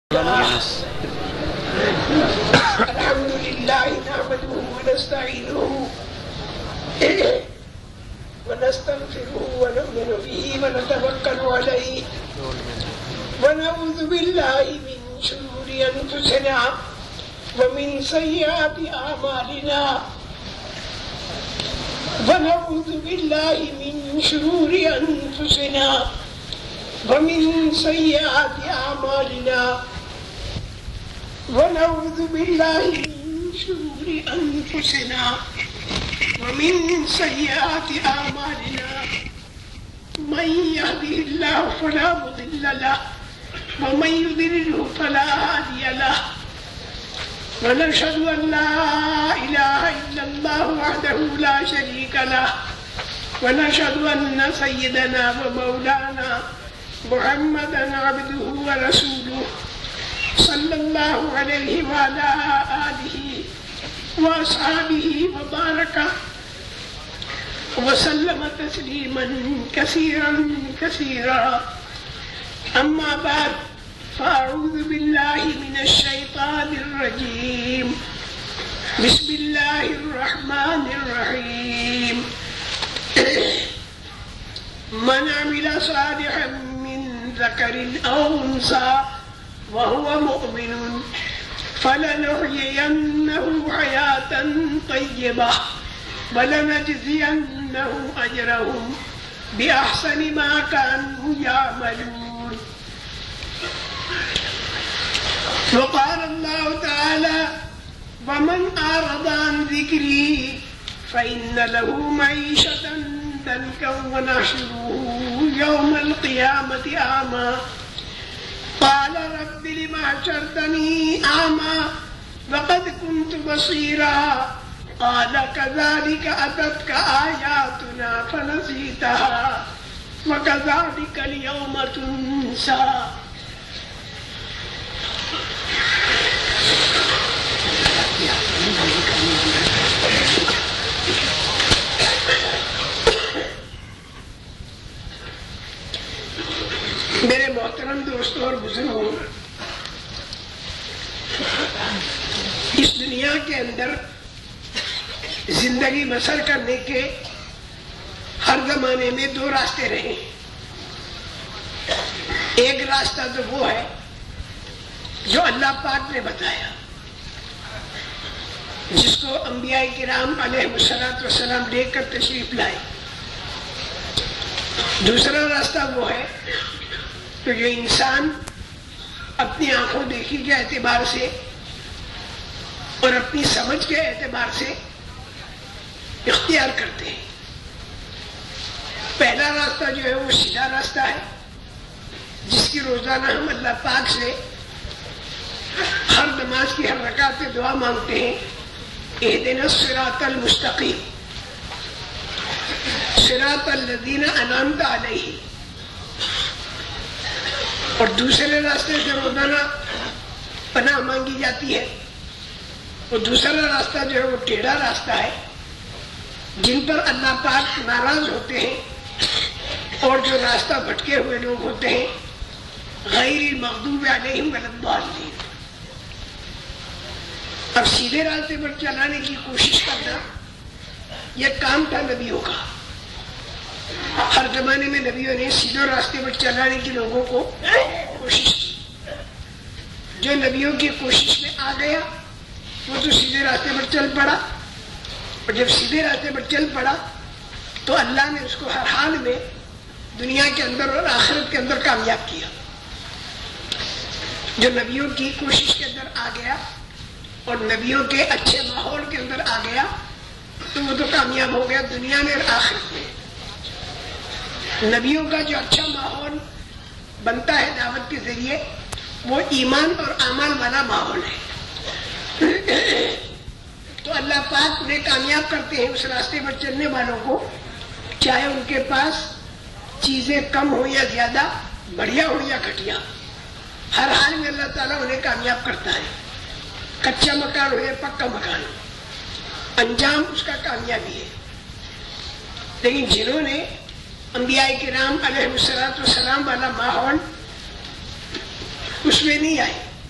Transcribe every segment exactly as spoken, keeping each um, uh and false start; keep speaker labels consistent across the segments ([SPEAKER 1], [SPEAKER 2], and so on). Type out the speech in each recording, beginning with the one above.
[SPEAKER 1] الحمد لله نحمده ونستعينه ونستغفره ونؤمن به ونتوكل عليه ونعوذ بالله من شرور أنفسنا ومن سيئات أعمالنا ونعوذ بالله من شرور أنفسنا ومن سيئات أعمالنا ونعوذ بالله من شرور أنفسنا ومن سيئات أعمالنا من يهده الله فلا مضل له ومن يضلله فلا هادي له ونشهد أن لا إله إلا الله وحده لا شريك له ونشهد أن سيدنا ومولانا محمدا عبده ورسوله صلى الله عليه وعلى آله وأصحابه وبارك وسلم تسليما كثيرا كثيرا أما بعد فأعوذ بالله من الشيطان الرجيم بسم الله الرحمن الرحيم من عمل صالحا من ذكر أو أنثى وهو مؤمن فلنحيينه حياة طيبة ولنجزينهم أجرهم بأحسن ما كانوا يعملون. وقال الله تعالى ومن أعرض عن ذكري فإن له معيشة ضنكا ونحشره يوم القيامة أعمى قال رب لم حشرتني أعمى وقد كنت بصيرا قال كذلك أتتك آياتنا فنسيتها وكذلك اليوم تنسى. میرے محترم دوستوں اور بزرگوں، اس دنیا کے اندر زندگی بسر کرنے کے ہر زمانے میں دو راستے رہے. ایک راستہ تو وہ ہے جو اللہ پاک نے بتایا، جس کو انبیاء کرام علیہ الصلوۃ والسلام لے کر تشریف لائے. دوسرا راستہ وہ ہے تو جو انسان اپنی آنکھوں دیکھی کے اعتبار سے اور اپنی سمجھ کے اعتبار سے اختیار کرتے ہیں. پہلا راستہ جو ہے وہ سیدھا راستہ ہے، جس کی روزانہ ہم اللہ پاک سے ہر نماز کی ہر رکعت میں دعا مانگتے ہیں، اہدنا الصراط المستقیم صراط الذین انعمت علیہم. اور دوسرے راستے سے روزانہ پناہ مانگی جاتی ہے. اور دوسرا راستہ جو ہے وہ ٹیڑھا راستہ ہے، جن پر اللہ پاک ناراض ہوتے ہیں اور جو راستہ بھٹکے ہوئے لوگ ہوتے ہیں، غیر المغضوب علیہم ولا الضالین. اب سیدھے راستے پر چلانے کی کوشش کرنا یہ کام تھا نبیوں کا. ہر زمانے میں نبیوں نے سیدھے راستے پر چلانے کی لوگوں کو کوشش کی. جو نبیوں کی کوشش میں آ گیا وہ تو سیدھے راستے پر چل پڑا، اور جب سیدھے راستے پر چل پڑا تو اللہ نے اس کو ہر حال میں دنیا کے اندر اور آخرت کے اندر کامیاب کیا. جو نبیوں کی کوشش کے اندر آ گیا اور نبیوں کے اچھے ماحول کے اندر آ گیا تو وہ تو کامیاب ہو گیا دنیا میں اور آخرت میں. نبیوں کا جو اچھا ماحول بنتا ہے دعوت کے ذریعے وہ ایمان اور اعمال والا ماحول ہے. تو اللہ پاک انہیں کامیاب کرتے ہیں اس راستے پر چلنے والوں کو، چاہے ان کے پاس چیزیں کم ہو یا زیادہ، بڑھیا ہو یا گھٹیا، ہر حال میں اللہ تعالیٰ انہیں کامیاب کرتا ہے. کچا مکان ہو یا پکا مکان، انجام اس کا کامیابی ہے. لیکن جنہوں نے انبیاء کرام علیہ الصلوۃ والسلام والا ماحول اس میں نہیں آئے،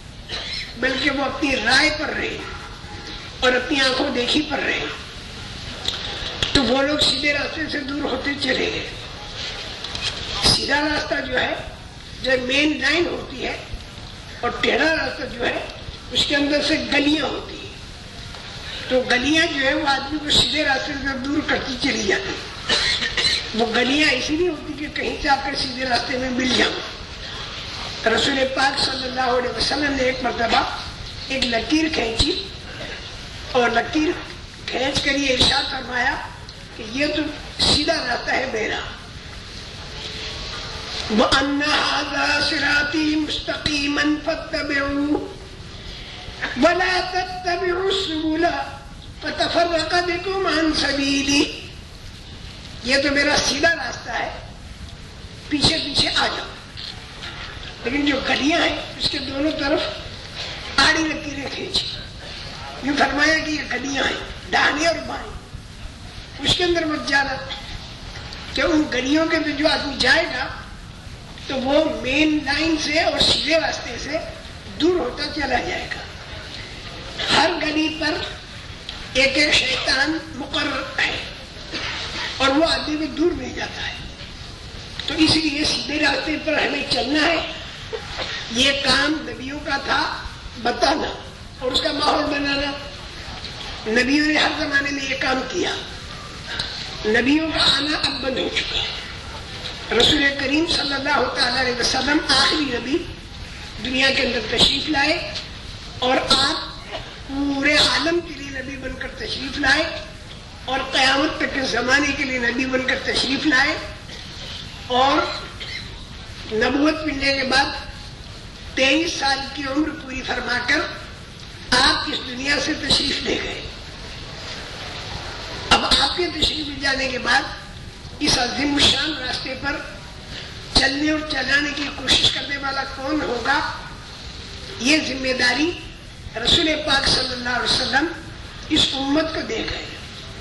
[SPEAKER 1] بلکہ وہ اپنی رائے پر رہے اور اپنی آنکھوں دیکھی پر رہے، تو وہ لوگ سیدھے راستے سے دور ہوتے چلے گئے۔ سیدھا راستہ جو ہے جو مین لائن ہوتی ہے، اور ٹیڑھا راستہ جو ہے اس کے اندر سے گلیاں ہوتی ہیں، تو گلیاں جو ہے وہ آدمی کو سیدھے راستے سے دور کرتی چلی جاتی ہیں۔ وہ گلیاں اسی لیے ہوتی کہ کہیں سے آ کر سیدھے راستے میں مل جاؤ۔ رسول پاک صلی اللہ علیہ وسلم نے ایک مرتبہ ایک لکیر کھینچی اور لکیر کھینچ کر یہ ارشاد فرمایا کہ یہ تو سیدھا راستہ ہے میرا، وَأَنَّ هَذَا صِرَاطِي مُسْتَقِيمًا فَاتَّبِعُوهُ وَلَا تَتَّبِعُوا السُّبُلَ فَتَفَرَّقَ بِكُمْ عَنْ سَبِيلِهِ، یہ تو میرا سیدھا راستہ ہے، پیچھے پیچھے آ جاؤ۔ لیکن جو گلیاں ہیں اس کے دونوں طرف آڑی لکیریں کھینچی، یوں فرمایا کہ یہ گلیاں ہیں داہنے اور بائیں، اس کے اندر مت جانا، کہ ان گلیوں کے جو آدمی جائے گا تو وہ مین لائن سے اور سیدھے راستے سے دور ہوتا چلا جائے گا۔ ہر گلی پر ایک ایک شیطان مقرر ہے اور وہ آدمی کو دور نہیں جاتا ہے، تو اس لیے سیدھے راستے پر ہمیں چلنا ہے۔ یہ کام نبیوں کا تھا بتانا اور اس کا ماحول بنانا۔ نبیوں نے ہر زمانے میں یہ کام کیا، نبیوں کا آنا اب بند ہو چکا ہے۔ رسول کریم صلی اللہ تعالی علیہ وسلم آخری نبی دنیا کے اندر تشریف لائے، اور آپ پورے عالم کے لیے نبی بن کر تشریف لائے، اور قیامت تک کے زمانے کے لیے نبی بن کر تشریف لائے، اور نبوت ملنے کے بعد تیئیس سال کی عمر پوری فرما کر آپ اس دنیا سے تشریف لے گئے۔ اب آپ کے تشریف لے جانے کے بعد اس عظیم الشان راستے پر چلنے اور چلانے کی کوشش کرنے والا کون ہوگا، یہ ذمہ داری رسول پاک صلی اللہ علیہ وسلم اس امت کو دے گئے،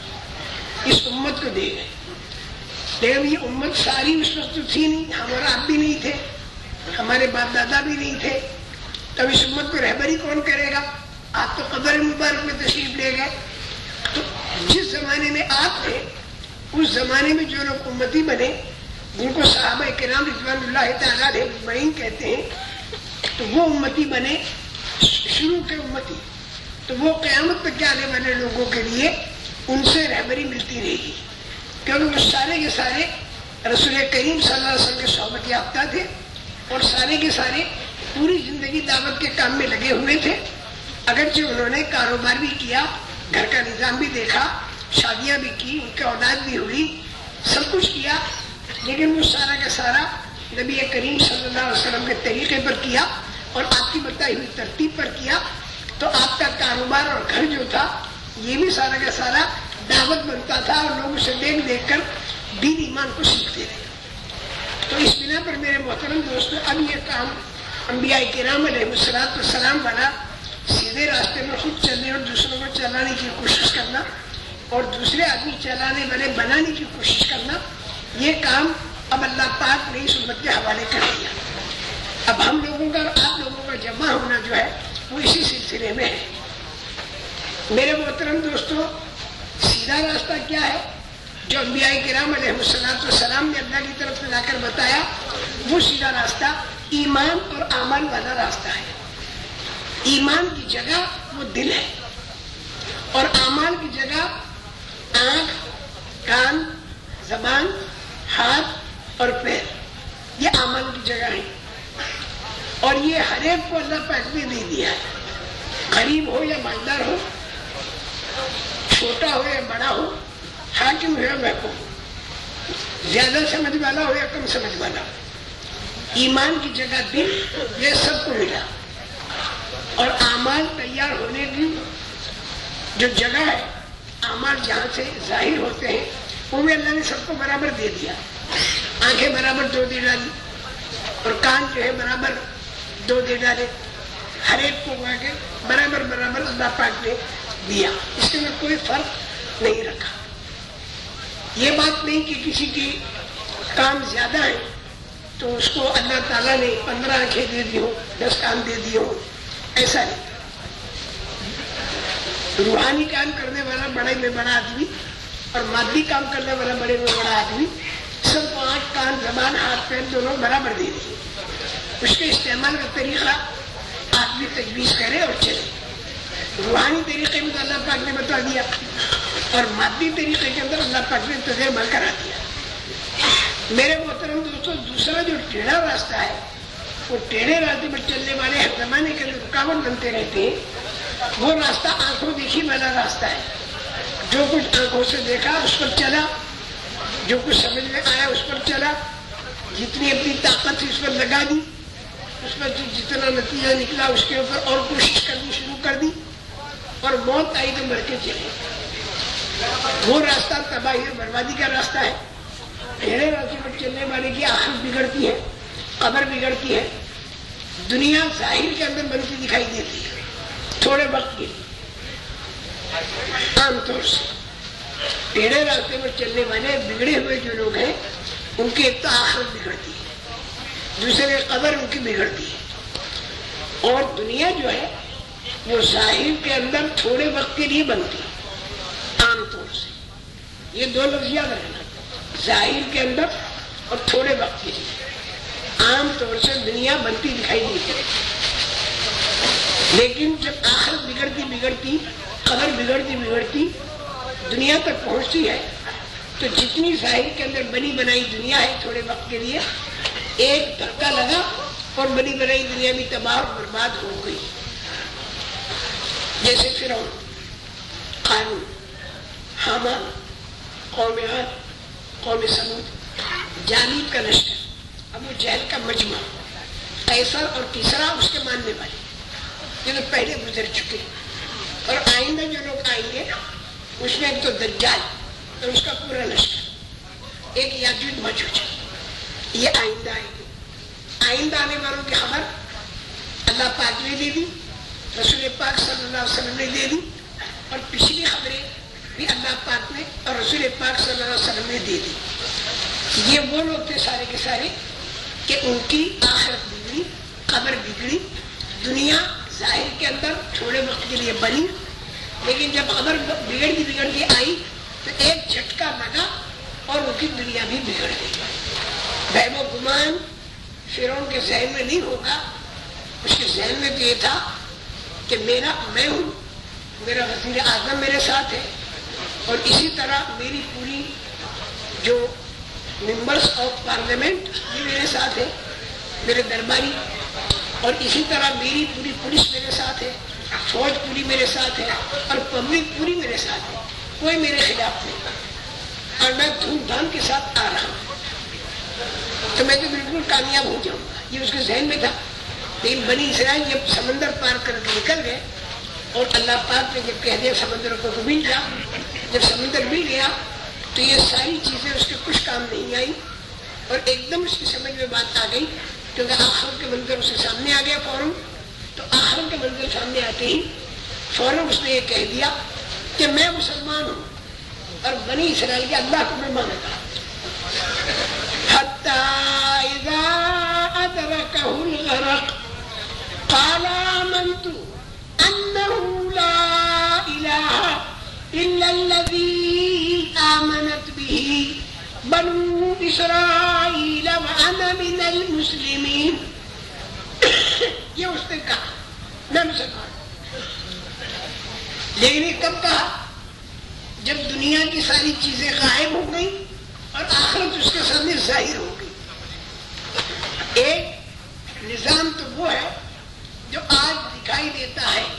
[SPEAKER 1] اس امت کو دے گئے۔ لیکن یہ امت ساری اس وقت تو تھی نہیں، ہمارا آپ بھی نہیں تھے، ہمارے باپ دادا بھی نہیں تھے، تب اس امت کو رہبری کون کرے گا؟ آپ تو قبر مبارک میں تشریف لے گئے۔ تو جس زمانے میں آپ تھے اس زمانے میں جو لوگ امتی بنے، جن کو صحابہ کرام رضوان اللہ تعالیٰ علیہ اجمعین کہتے ہیں، تو وہ امتی بنے، شروع کے امتی، تو وہ قیامت تک کے آنے والے لوگوں کے لیے ان سے رہبری ملتی رہے گی، کیونکہ وہ سارے کے سارے رسول کریم صلی اللہ علیہ وسلم کے صحبت یافتہ تھے، اور سارے کے سارے پوری زندگی دعوت کے کام میں لگے ہوئے تھے۔ اگرچہ انہوں نے کاروبار بھی کیا، گھر کا نظام بھی دیکھا، شادیاں بھی کی، ان کی اولاد بھی ہوئی، سب کچھ کیا، لیکن وہ سارا کا سارا نبی کریم صلی اللہ علیہ وسلم کے طریقے پر کیا اور آپ کی بتائی ہوئی ترتیب پر کیا۔ تو آپ کا کاروبار اور گھر جو تھا یہ بھی سارا کا سارا دعوت بنتا تھا، اور لوگ اسے دیکھ دیکھ کر دین ایمان کو سیکھتے تھے۔ تو اس بنا پر میرے محترم دوستو، اب یہ کام انبیاء کرام علیہ السلام والا سیدھے راستے میں خود چلنے اور دوسروں کو چلانے کی کوشش کرنا اور دوسرے آدمی چلانے والے بنانے کی کوشش کرنا، یہ کام اب اللہ پاک نے اس امت کے حوالے کر دیا۔ اب ہم لوگوں کا اور آپ لوگوں کا جمع ہونا جو ہے وہ اسی سلسلے میں ہے۔ میرے محترم دوستو، سیدھا راستہ کیا ہے جو انبیاء کرام علیہ السلام نے اللہ کی طرف سے لا کر بتایا؟ وہ سیدھا راستہ ایمان اور اعمال والا راستہ ہے۔ ایمان کی جگہ وہ دل ہے، اور اعمال کی جگہ آنکھ، کان، زبان، ہاتھ اور پیر، یہ اعمال کی جگہ ہے۔ اور یہ ہر ایک کو اللہ پاک نے دے دیا ہے، غریب ہو یا مالدار ہو، چھوٹا ہو یا بڑا ہو، حاکم ہو یا محکوم، زیادہ سمجھ والا ہو یا کم سمجھ والا ہو، ایمان کی جگہ دل، یہ سب کو ملا۔ اور اعمال تیار ہونے کی جو جگہ ہے، اعمال جہاں سے ظاہر ہوتے ہیں، وہ بھی اللہ نے سب کو برابر دے دیا۔ آنکھیں برابر دو دے ڈالی، اور کان جو ہے برابر دو دے ڈالے، ہر ایک کو کے برابر برابر اللہ پاک نے دیا، اس کے اندر کوئی فرق نہیں رکھا۔ یہ بات نہیں کہ کسی کی کام زیادہ ہے تو اس کو اللہ تعالیٰ نے پندرہ آنکھیں دے دی ہوں، دس کان دے دیے ہوں، ایسا نہیں. روحانی کام کرنے والا بڑے میں بڑا آدمی اور مادی کام کرنے والا بڑے میں بڑا آدمی سب کو آنکھ کان زبان ہاتھ پیر دونوں برابر دے دی. اس کے استعمال کا طریقہ آدمی تجویز کرے اور چلے. روحانی طریقے میں تو اللہ پاک نے بتا دیا اور مادی طریقے کے اندر اللہ پاک نے تجھے عمل کرا دیا. میرے محترم دوستوں، دوسرا جو ٹیڑھا راستہ ہے وہ ٹیڑھے راستے پر چلنے والے ہر زمانے کے اندر رکاوٹ بنتے رہتے ہیں. وہ راستہ آنکھوں دیکھی والا راستہ ہے. جو کچھ آنکھوں سے دیکھا اس پر چلا، جو کچھ سمجھ میں آیا اس پر چلا، جتنی اپنی طاقت اس پر لگا دی، اس پر جتنا نتیجہ نکلا اس کے اوپر اور کوشش کرنی شروع کر دی اور موت آئی تو مر کے چلے. وہ راستہ تباہی اور بربادی کا راستہ ہے. ٹیڑھے راستے پر چلنے والے کی آخرت بگڑتی ہے، قبر بگڑتی ہے. دنیا ظاہر کے اندر بنتی دکھائی دیتی ہے تھوڑے وقت کے لیے. عام طور سے ٹیڑھے راستے پر چلنے والے بگڑے ہوئے جو لوگ ہیں ان کی ایک تو آخرت بگڑتی ہے، دوسرے قبر ان کی بگڑتی ہے. اور دنیا جو ہے وہ ظاہر کے اندر تھوڑے وقت کے لیے بنتی ہے عام طور سے. یہ دو لفظ یاد رکھنا، ظاہر کے اندر اور تھوڑے وقت کے لیے. عام طور سے دنیا بنتی دکھائی دیتی ہے، لیکن جب آخرت بگڑتی بگڑتی قبر بگڑتی بگڑتی دنیا تک پہنچتی ہے تو جتنی ظاہر کے اندر بنی بنائی دنیا ہے تھوڑے وقت کے لیے ایک دھکا لگا اور بنی بنائی دنیا بھی تباہ اور برباد ہو گئی. جیسے فرعون، قارون، حامان، قوم عاد، قوم ثمود، جالیب کا لشکر، ابو جہل کا مجمع، قیصر اور کسریٰ اس کے ماننے والے جو لوگ پہلے گزر چکے، اور آئندہ جو لوگ آئیں گے اس میں ایک تو دجال اور اس کا پورا لشکر، ایک یاجوج ماجوج. یہ آئندہ آئیں گے. آئندہ آنے والوں کی خبر اللہ پاک نے دے دی، رسول پاک صلی اللہ علیہ وسلم نے دے دی، اور پچھلی خبریں بھی اللہ پاک نے اور رسول پاک صلی اللہ علیہ وسلم نے دے دی. یہ وہ لوگ تھے سارے کے سارے کہ ان کی آخرت بگڑی، قبر بگڑی. دنیا ظاہر کے اندر تھوڑے وقت کے لیے بنی، لیکن جب قبر بگڑتی بگڑتی آئی تو ایک جھٹکا لگا اور ان کی دنیا بھی بگڑ گئی. وہم و گمان فرعون کے ذہن میں نہیں ہوگا، اس کے ذہن میں تو یہ تھا کہ میرا میں ہوں، میرا وزیر اعظم میرے ساتھ ہے، اور اسی طرح میری پوری جو ممبرس آف پارلیمنٹ بھی میرے ساتھ ہے، میرے درباری، اور اسی طرح میری پوری پولیس میرے ساتھ ہے، فوج پوری میرے ساتھ ہے، اور پبلک پوری میرے ساتھ ہے، کوئی میرے خلاف نہیں، اور میں دھوم دھام کے ساتھ آ رہا ہوں تو میں تو بالکل کامیاب ہو جاؤں گا. یہ اس کے ذہن میں تھا. لیکن بنی اسرائیل جب سمندر پار کر کے نکل گئے اور اللہ پاک نے جب کہہ دیا سمندر کو مل جا، جب سمندر مل گیا تو یہ ساری چیزیں اس کے کچھ کام نہیں آئی، اور ایک دم اس کی سمجھ میں بات آ گئی کیونکہ آخر کے منظر اس کے سامنے آ گیا فوراً. تو آخر کے منظر سامنے آتے ہی فوراً اس نے یہ کہہ دیا کہ میں مسلمان ہوں اور بنی اسرائیل کے اللہ کو میں مانتا ہوں. حتى إذا أدركه الغرق قال آمنت أنه لا إله إلا الذي آمنت به بنو إسرائيل وأنا من المسلمين. یہ اس نے کہا میں مسلمان، لیکن یہ کب کہا؟ جب دنیا کی ساری چیزیں غائب ہو گئی اور آخرت اس کے سامنے ظاہر ہو گئی. ایک نظام تو وہ ہے جو آج دکھائی دیتا ہے،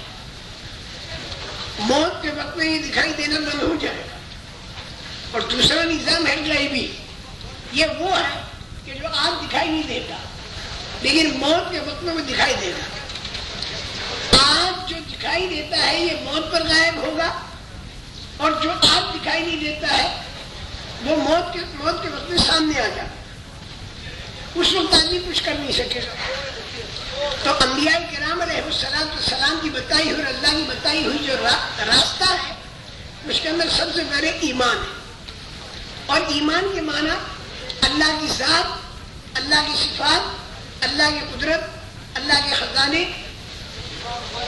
[SPEAKER 1] موت کے وقت میں یہ دکھائی دینا بند ہو جائے گا. اور دوسرا نظام ہے غیبی، یہ وہ ہے کہ جو آج دکھائی نہیں دیتا لیکن موت کے وقت میں وہ دکھائی دے گا. آج جو دکھائی دیتا ہے یہ موت پر غائب ہوگا، اور جو آج دکھائی نہیں دیتا ہے وہ موت کے موت کے وقت میں سامنے آ جائے. اس وقت آدمی کچھ کر نہیں سکے گا. تو انبیاء کرام علیہ السلام کی بتائی ہوئی اور اللہ کی بتائی ہوئی جو راستہ ہے اس کے اندر سب سے پہلے ایمان ہے. اور ایمان کے معنی اللہ کی ذات، اللہ کی صفات، اللہ کی قدرت، اللہ کے خزانے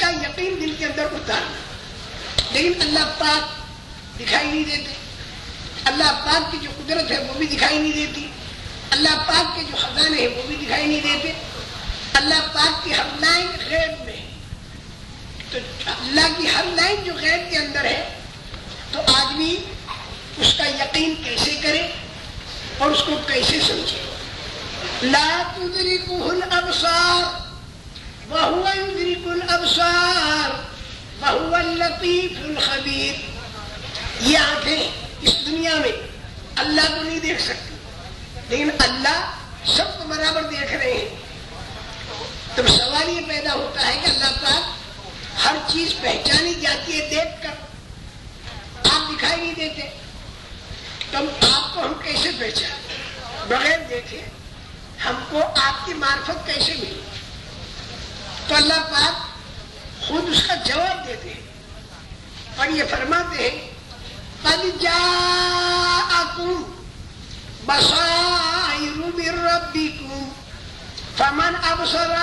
[SPEAKER 1] کا یقین دل کے اندر اتارنا. لیکن اللہ پاک دکھائی نہیں دیتے. اللہ پاک کی جو قدرت ہے وہ بھی دکھائی نہیں دیتی. اللہ پاک کے جو خزانے ہیں وہ بھی دکھائی نہیں دیتے. اللہ پاک کی ہر لائن غیب میں ہے. تو اللہ کی ہر لائن جو غیب کے اندر ہے تو آدمی اس کا یقین کیسے کرے اور اس کو کیسے سمجھے. لا تدرکہ الابصار وہو یدرک الابصار وہو اللطیف الخبیر. یہ آنکھیں اس دنیا میں اللہ کو نہیں دیکھ سکتی لیکن اللہ سب کو برابر دیکھ رہے ہیں. تو سوال یہ پیدا ہوتا ہے کہ اللہ پاک ہر چیز پہچانی جاتی ہے دیکھ کر, آپ دکھائی نہیں دیتے تو آپ کو ہم کیسے پہچانے؟ بغیر دیکھے ہم کو آپ کی معرفت کیسے ملی؟ تو اللہ پاک خود اس کا جواب دیتے ہیں اور یہ فرماتے ہیں قد جاءکم بصائر من ربکم فمن ابصر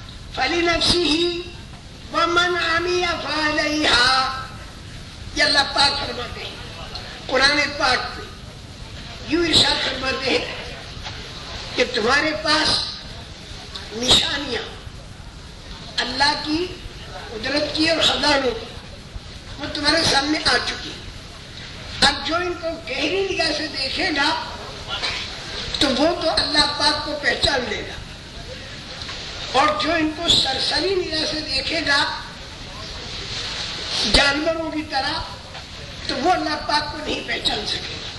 [SPEAKER 1] فلنفسه ومن عمی فعلیہا. یہ اللہ پاک فرماتے ہیں قرآن پاک میں یوں ارشاد فرماتے ہیں کہ تمہارے پاس نشانیاں اللہ کی قدرت کی اور خزانوں کی وہ تمہارے سامنے آ چکی. اب جو ان کو گہری نگاہ سے دیکھے گا تو وہ تو اللہ پاک کو پہچان لے گا اور جو ان کو سرسری نگاہ سے دیکھے گا جانوروں کی طرح تو وہ اللہ پاک کو نہیں پہچان سکے گا.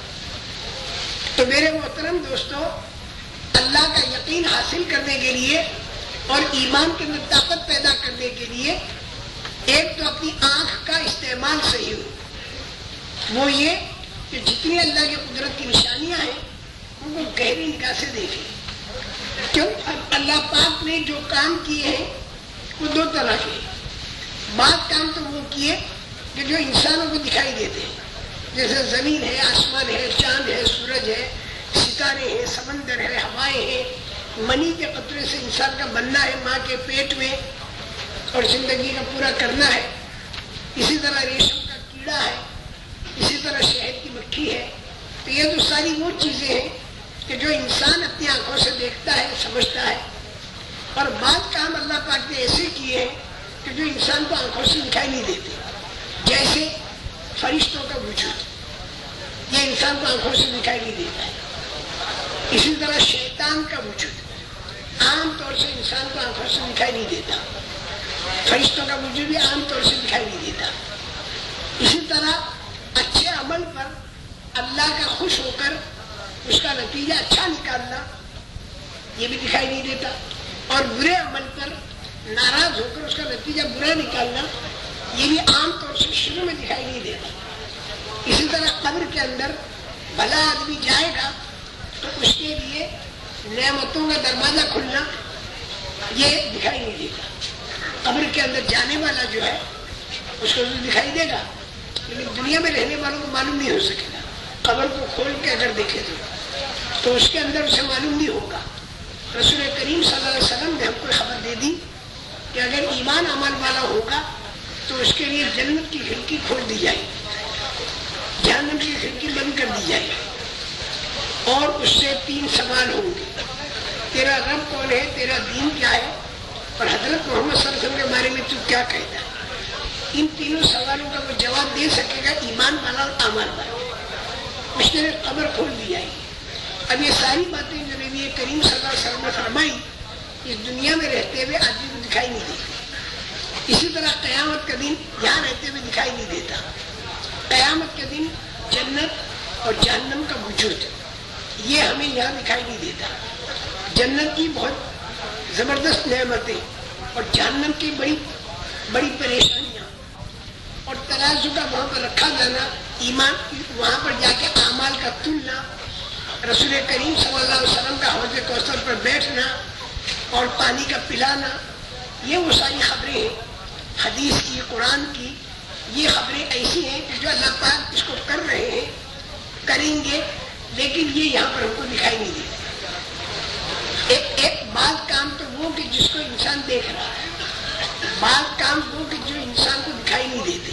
[SPEAKER 1] تو میرے محترم دوستو, اللہ کا یقین حاصل کرنے کے لیے اور ایمان کے اندر طاقت پیدا کرنے کے لیے ایک تو اپنی آنکھ کا استعمال صحیح ہو. وہ یہ کہ جتنی اللہ کی قدرت کی نشانیاں ہیں ان کو گہری نگاہ سے دیکھیں. کیوں؟ اللہ پاک نے جو کام کیے ہیں وہ دو طرح کے ہیں. بعض کام تو وہ کیے کہ جو انسانوں کو دکھائی دیتے ہیں, جیسے زمین ہے, آسمان ہے, چاند ہے, سورج ہے, ستارے ہیں, سمندر ہے, ہوائیں ہیں. منی کے قطرے سے انسان کا بننا ہے ماں کے پیٹ میں اور زندگی کا پورا کرنا ہے. اسی طرح ریشم کا کیڑا ہے, اسی طرح شہد کی مکھی ہے. تو یہ تو ساری وہ چیزیں ہیں کہ جو انسان اپنی آنکھوں سے دیکھتا ہے, سمجھتا ہے. اور بعض کام اللہ پاک نے ایسے کیے ہیں کہ جو انسان کو آنکھوں سے دکھائی نہیں دیتے, جیسے فرشتوں کا وجود, یہ انسان کو آنکھوں سے دکھائی نہیں دیتا ہے. اسی طرح شیطان کا وجود عام طور سے انسان کو آنکھوں سے دکھائی نہیں دیتا, فرشتوں کا وجود بھی عام طور سے دکھائی نہیں دیتا. اسی طرح اچھے عمل پر اللہ کا خوش ہو کر اس کا نتیجہ اچھا نکالنا یہ بھی دکھائی نہیں دیتا, اور برے عمل پر ناراض ہو کر اس کا نتیجہ برا نکالنا یہ بھی عام طور سے شروع میں دکھائی نہیں دیتا. اسی طرح قبر کے اندر بھلا آدمی جائے گا تو اس کے لیے نعمتوں کا دروازہ کھلنا یہ دکھائی نہیں دیتا. قبر کے اندر جانے والا جو ہے اس کو تو دکھائی دے گا لیکن دنیا میں رہنے والوں کو معلوم نہیں ہو سکے گا. قبر کو کھول کے اگر دیکھے تو تو اس کے اندر اسے معلوم نہیں ہوگا. رسول کریم صلی اللہ علیہ وسلم نے ہم کو خبر دے دی کہ اگر ایمان عمل والا ہوگا تو اس کے لیے جنت کی کھڑکی کھول دی جائے, جہنم کی کھڑکی بند کر دی جائے, اور اس سے تین سوال ہوں گے. تیرا رب کون ہے, تیرا دین کیا ہے, اور حضرت محمد صلی اللہ علیہ وسلم کے بارے میں تو کیا کہتا ہے. ان تینوں سوالوں کا وہ جواب دے سکے گا ایمان والا اور اعمال والا. اس نے قبر کھول دی جائے گی. اب یہ ساری باتیں جو نبی کریم صلی اللہ علیہ وسلم نے فرمائی اس دنیا میں رہتے ہوئے آدمی کو دکھائی نہیں دیتی. اسی طرح قیامت کا دن یہاں رہتے ہوئے دکھائی نہیں دیتا. قیامت کے دن جنت اور جہنم کا وجود یہ ہمیں یہاں دکھائی نہیں دیتا. جنت کی بہت زبردست نعمتیں اور جہنم کی بڑی بڑی پریشانیاں اور ترازو کا وہاں پر رکھا جانا, ایمان وہاں پر جا کے اعمال کا تلنا, رسول کریم صلی اللہ علیہ وسلم کا حوض کوثر پر بیٹھنا اور پانی کا پلانا, یہ وہ ساری خبریں ہیں حدیث کی, قرآن کی. یہ خبریں ایسی ہیں کہ جو اللہ پاک اس کو کر رہے ہیں, کریں گے, لیکن یہ یہاں پر ہم کو دکھائی نہیں دیتے. ایک ایک بات کام تو وہ کہ جس کو انسان دیکھ رہا ہے, بعض کام وہ کہ جو انسان کو دکھائی نہیں دیتے.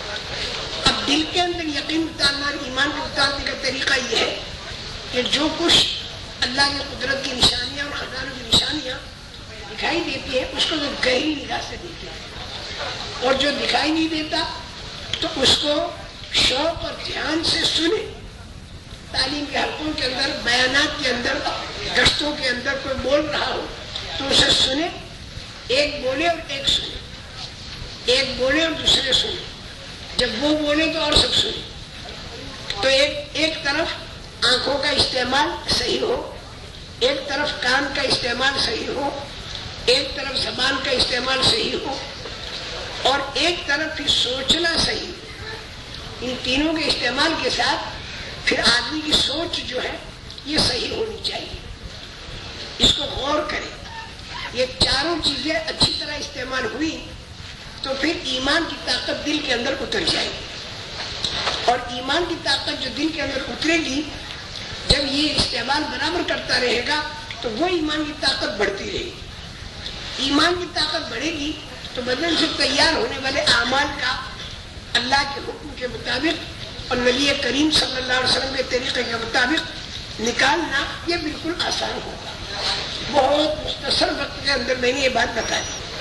[SPEAKER 1] اب دل کے اندر یقین اتارنا اور ایمان کو اتارنے کا طریقہ یہ ہے کہ جو کچھ اللہ کی قدرت کی نشانیاں اور خزانوں کی نشانیاں دکھائی دیتی ہے اس کو وہ گہری نگاہ سے دیکھتے ہیں، اور جو دکھائی نہیں دیتا تو اس کو شوق اور دھیان سے سنے. تعلیم کے حلقوں کے اندر، بیانات کے اندر، گشتوں کے اندر کوئی بول رہا ہو تو اسے سنے، ایک بولے اور ایک سنے، ایک بولے اور دوسرے سنے. جب وہ بولے تو اور سب سنے. تو ایک ایک طرف آنکھوں کا استعمال صحیح ہو، ایک طرف کان کا استعمال صحیح ہو، ایک طرف زبان کا استعمال صحیح ہو، اور ایک طرف پھر سوچنا صحیح ہو. ان تینوں کے استعمال کے ساتھ پھر آدمی کی سوچ جو ہے یہ صحیح ہونی چاہیے. اس کو غور کرے. یہ چاروں چیزیں اچھی طرح استعمال ہوئی تو پھر ایمان کی طاقت دل کے اندر اتر جائے گی، اور ایمان کی طاقت جو دل کے اندر اترے گی جب یہ استعمال برابر کرتا رہے گا تو وہ ایمان کی طاقت بڑھتی رہے گی. ایمان کی طاقت بڑھے گی تو بدن سے تیار ہونے والے اعمال کا اللہ کے حکم کے مطابق اور نبی کریم صلی اللہ علیہ وسلم کے طریقے کے مطابق نکالنا یہ بالکل آسان ہوگا. بہت مختصر وقت کے اندر میں نے یہ بات بتا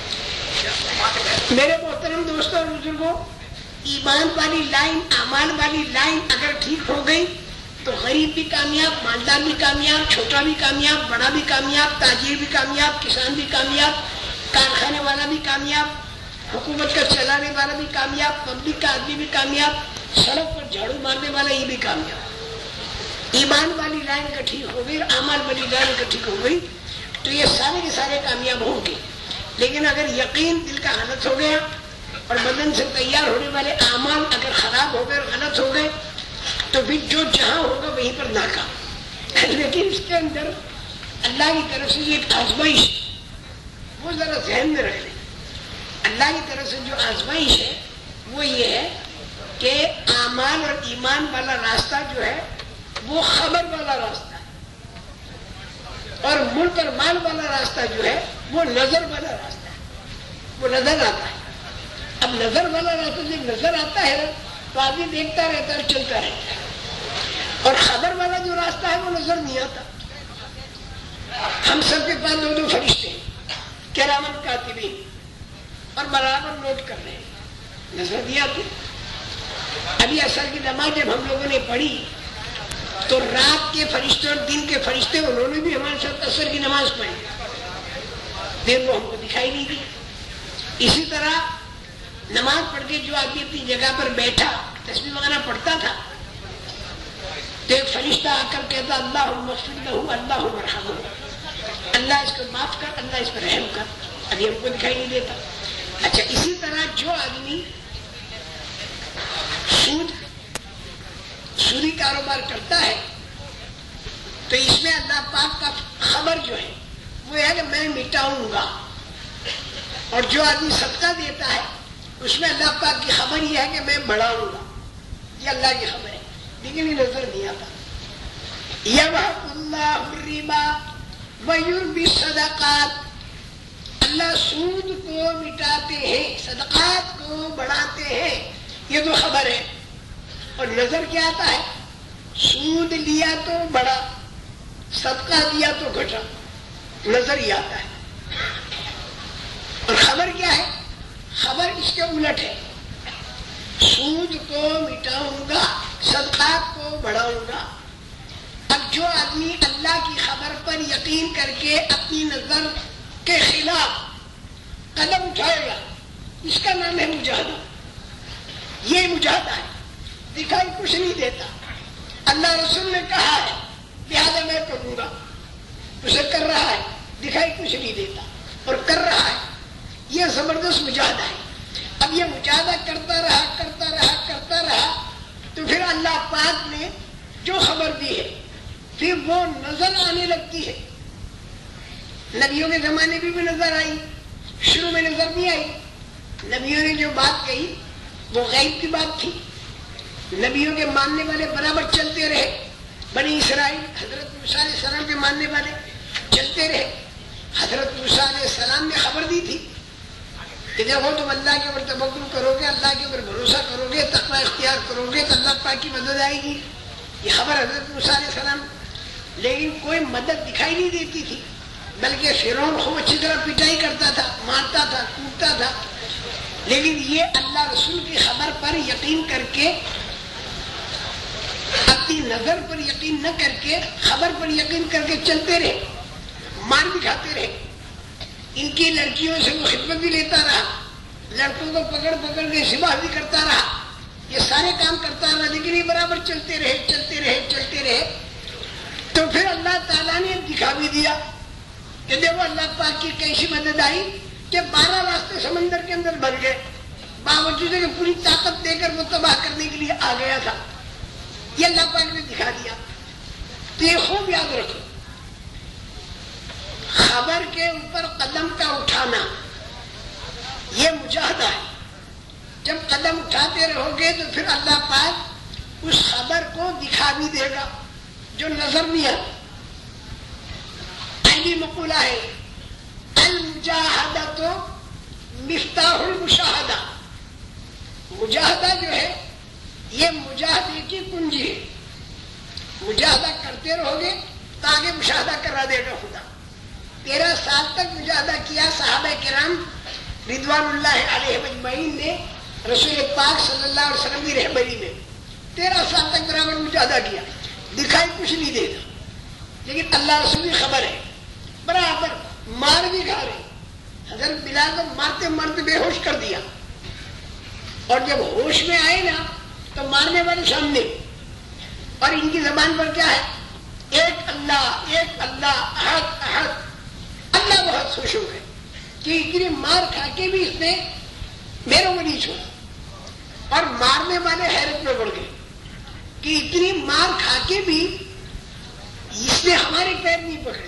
[SPEAKER 1] دی. میرے محترم دوستوں اور بزرگوں، ایمان والی لائن، اعمال والی لائن اگر ٹھیک ہو گئی تو غریب بھی کامیاب، مالدار بھی کامیاب، چھوٹا بھی کامیاب، بڑا بھی کامیاب، تاجر بھی کامیاب، کسان بھی کامیاب، کارخانے والا بھی کامیاب، حکومت کا چلانے والا بھی کامیاب، پبلک کا آدمی بھی کامیاب، سڑک پر جھاڑو مارنے والا یہ بھی کامیاب. ایمان والی لائن کا ٹھیک ہو گئی اور اعمال والی لائن کا ٹھیک ہو گئی تو یہ سارے کے سارے کامیاب ہوں گے. لیکن اگر یقین دل کا غلط ہو گیا اور بدن سے تیار ہونے والے اعمال اگر خراب ہو گئے اور غلط ہو گئے تو پھر جو جہاں ہوگا وہیں پر ناکام. لیکن اس کے اندر اللہ کی طرف سے جو ایک آزمائش وہ ذرا ذہن میں رکھ لیں. اللہ کی طرف سے جو آزمائش ہے وہ یہ ہے کہ اعمال اور ایمان والا راستہ جو ہے وہ خبر والا راستہ ہے، اور ملک اور مال والا راستہ جو ہے وہ نظر والا راستہ ہے. وہ نظر آتا ہے. اب نظر والا راستہ جب نظر آتا ہے تو آدمی دیکھتا رہتا ہے، چلتا رہتا ہے، اور خبر والا جو راستہ ہے وہ نظر نہیں آتا. ہم سب کے پاس دو دو فرشتے ہیں، کرامن کاتبین، اور برابر نوٹ کر رہے ہیں، نظر نہیں آتی. ابھی عصر کی نماز جب ہم لوگوں نے پڑھی تو رات کے فرشتے اور دن کے فرشتے انہوں نے بھی ہمارے ساتھ عصر کی نماز پڑھی، دیر وہ ہم کو دکھائی نہیں دی. اسی طرح نماز پڑھ کے جو آدمی اپنی جگہ پر بیٹھا تسبیح وغیرہ پڑھتا تھا تو ایک فرشتہ آ کر کہتا اللہم اغفر لہ اللہم ارحمہ، اللہ اس کو معاف کر، اللہ اس پر رحم کر. ابھی ہم کو دکھائی نہیں دیتا. اچھا، اسی طرح جو آدمی سود سودی کاروبار کرتا ہے تو اس میں اللہ پاک کا خبر جو ہے وہ ہے کہ میں مٹاؤں گا، اور جو آدمی صدقہ دیتا ہے اس میں اللہ پاک کی خبر یہ ہے کہ میں بڑھاؤں گا. یہ اللہ کی خبر ہے، لیکن یہ نظر نہیں آتا. یمحق اللہ الربا ویربی الصدقات، اللہ سود کو مٹاتے ہیں، صدقات کو بڑھاتے ہیں. یہ تو خبر ہے. اور نظر کیا آتا ہے؟ سود لیا تو بڑھا، صدقہ دیا تو گھٹا. نظر ہی آتا ہے. اور خبر کیا ہے؟ خبر اس کے الٹ ہے. سود کو مٹاؤں گا، صدقات کو بڑھاؤں گا. اب جو آدمی اللہ کی خبر پر یقین کر کے اپنی نظر کے خلاف قدم اٹھائے گا اس کا نام ہے مجاہدہ. یہ مجاہدہ ہے. دکھائی کچھ نہیں دیتا. اللہ رسول نے کہا ہے لہذا میں کروں گا، اسے کر رہا ہے. دکھائی کچھ نہیں دیتا اور کر رہا ہے. یہ زبردست مجاہدہ ہے. اب یہ مجاہدہ کرتا رہا کرتا رہا کرتا رہا تو پھر اللہ پاک نے جو خبر دی ہے پھر وہ نظر آنے لگتی ہے. نبیوں کے زمانے میں بھی نظر آئی، شروع میں نظر نہیں آئی. نبیوں نے جو بات کہی وہ غیب کی بات تھی. نبیوں کے ماننے والے برابر چلتے رہے. بنی اسرائیل حضرت موسیٰ علیہ السلام کے ماننے والے چلتے رہے. حضرت موسیٰ علیہ السلام نے خبر دی تھی کہ دیکھو تم اللہ کے اوپر توکل کرو گے، اللہ کے اوپر بھروسہ کرو گے، تقوی اختیار کرو گے تو اللہ پاک کی مدد آئے گی. یہ خبر حضرت موسیٰ علیہ السلام، لیکن کوئی مدد دکھائی نہیں دیتی تھی، بلکہ فرعون خوب اچھی طرح پٹائی کرتا تھا، مارتا تھا، کوٹتا تھا. لیکن یہ اللہ رسول کی خبر پر یقین کر کے، اپنی نظر پر یقین نہ کر کے، خبر پر یقین کر کے چلتے رہے، مار بھی کھاتے رہے. ان کی لڑکیوں سے وہ خدمت بھی لیتا رہا، لڑکوں کو پکڑ پکڑ کے ذبح بھی کرتا رہا، یہ سارے کام کرتا رہا، لیکن یہ برابر چلتے رہے چلتے رہے چلتے رہے. تو پھر اللہ تعالیٰ نے دکھا بھی دیا کہ دیکھو اللہ پاک کی کیسی مدد آئی کہ بارہ راستے سمندر کے اندر بن گئے، باوجود کہ پوری طاقت دے کر وہ تباہ کرنے کے لیے آ گیا تھا. یہ اللہ پاک نے دکھا دیا. تو یہ خوب یاد رکھو، خبر کے اوپر قدم کا اٹھانا یہ مجاہدہ ہے. جب قدم اٹھاتے رہو گے تو پھر اللہ پاک اس خبر کو دکھا بھی دے گا جو نظر نہیں آتا. علی مقولہ ہے المجاہدہ تو مفتاح المشاہدہ. مجاہدہ جو ہے یہ مجاہدے کی کنجی ہے. مجاہدہ کرتے رہو گے تاکہ مشاہدہ کرا دے گا خدا. تیرہ سال تک مجاہدہ کیا صحابہ کرام رضوان اللہ علیہ اجمعین نے رسول پاک صلی اللہ علیہ وسلم کی رہبری میں تیرہ سال تک برابر مجاہدہ کیا، دکھائی کچھ نہیں دیتا، لیکن اللہ رسول کی خبر ہے برابر مار بھی کھا رہے. حضرت بلال کو مارتے مارتے بے ہوش کر دیا، اور جب ہوش میں آئے نا تو مارنے والے سامنے، اور ان کی زبان پر کیا ہے؟ ایک اللہ ایک اللہ احد احد. اللہ بہت خوش ہو گئے کہ اتنی مار کھا کے بھی اس نے میرے کو نہیں چھوڑا، اور مارنے والے حیرت میں پڑ گئے کہ اتنی مار کھا کے بھی اس نے ہمارے پیر نہیں پکڑے.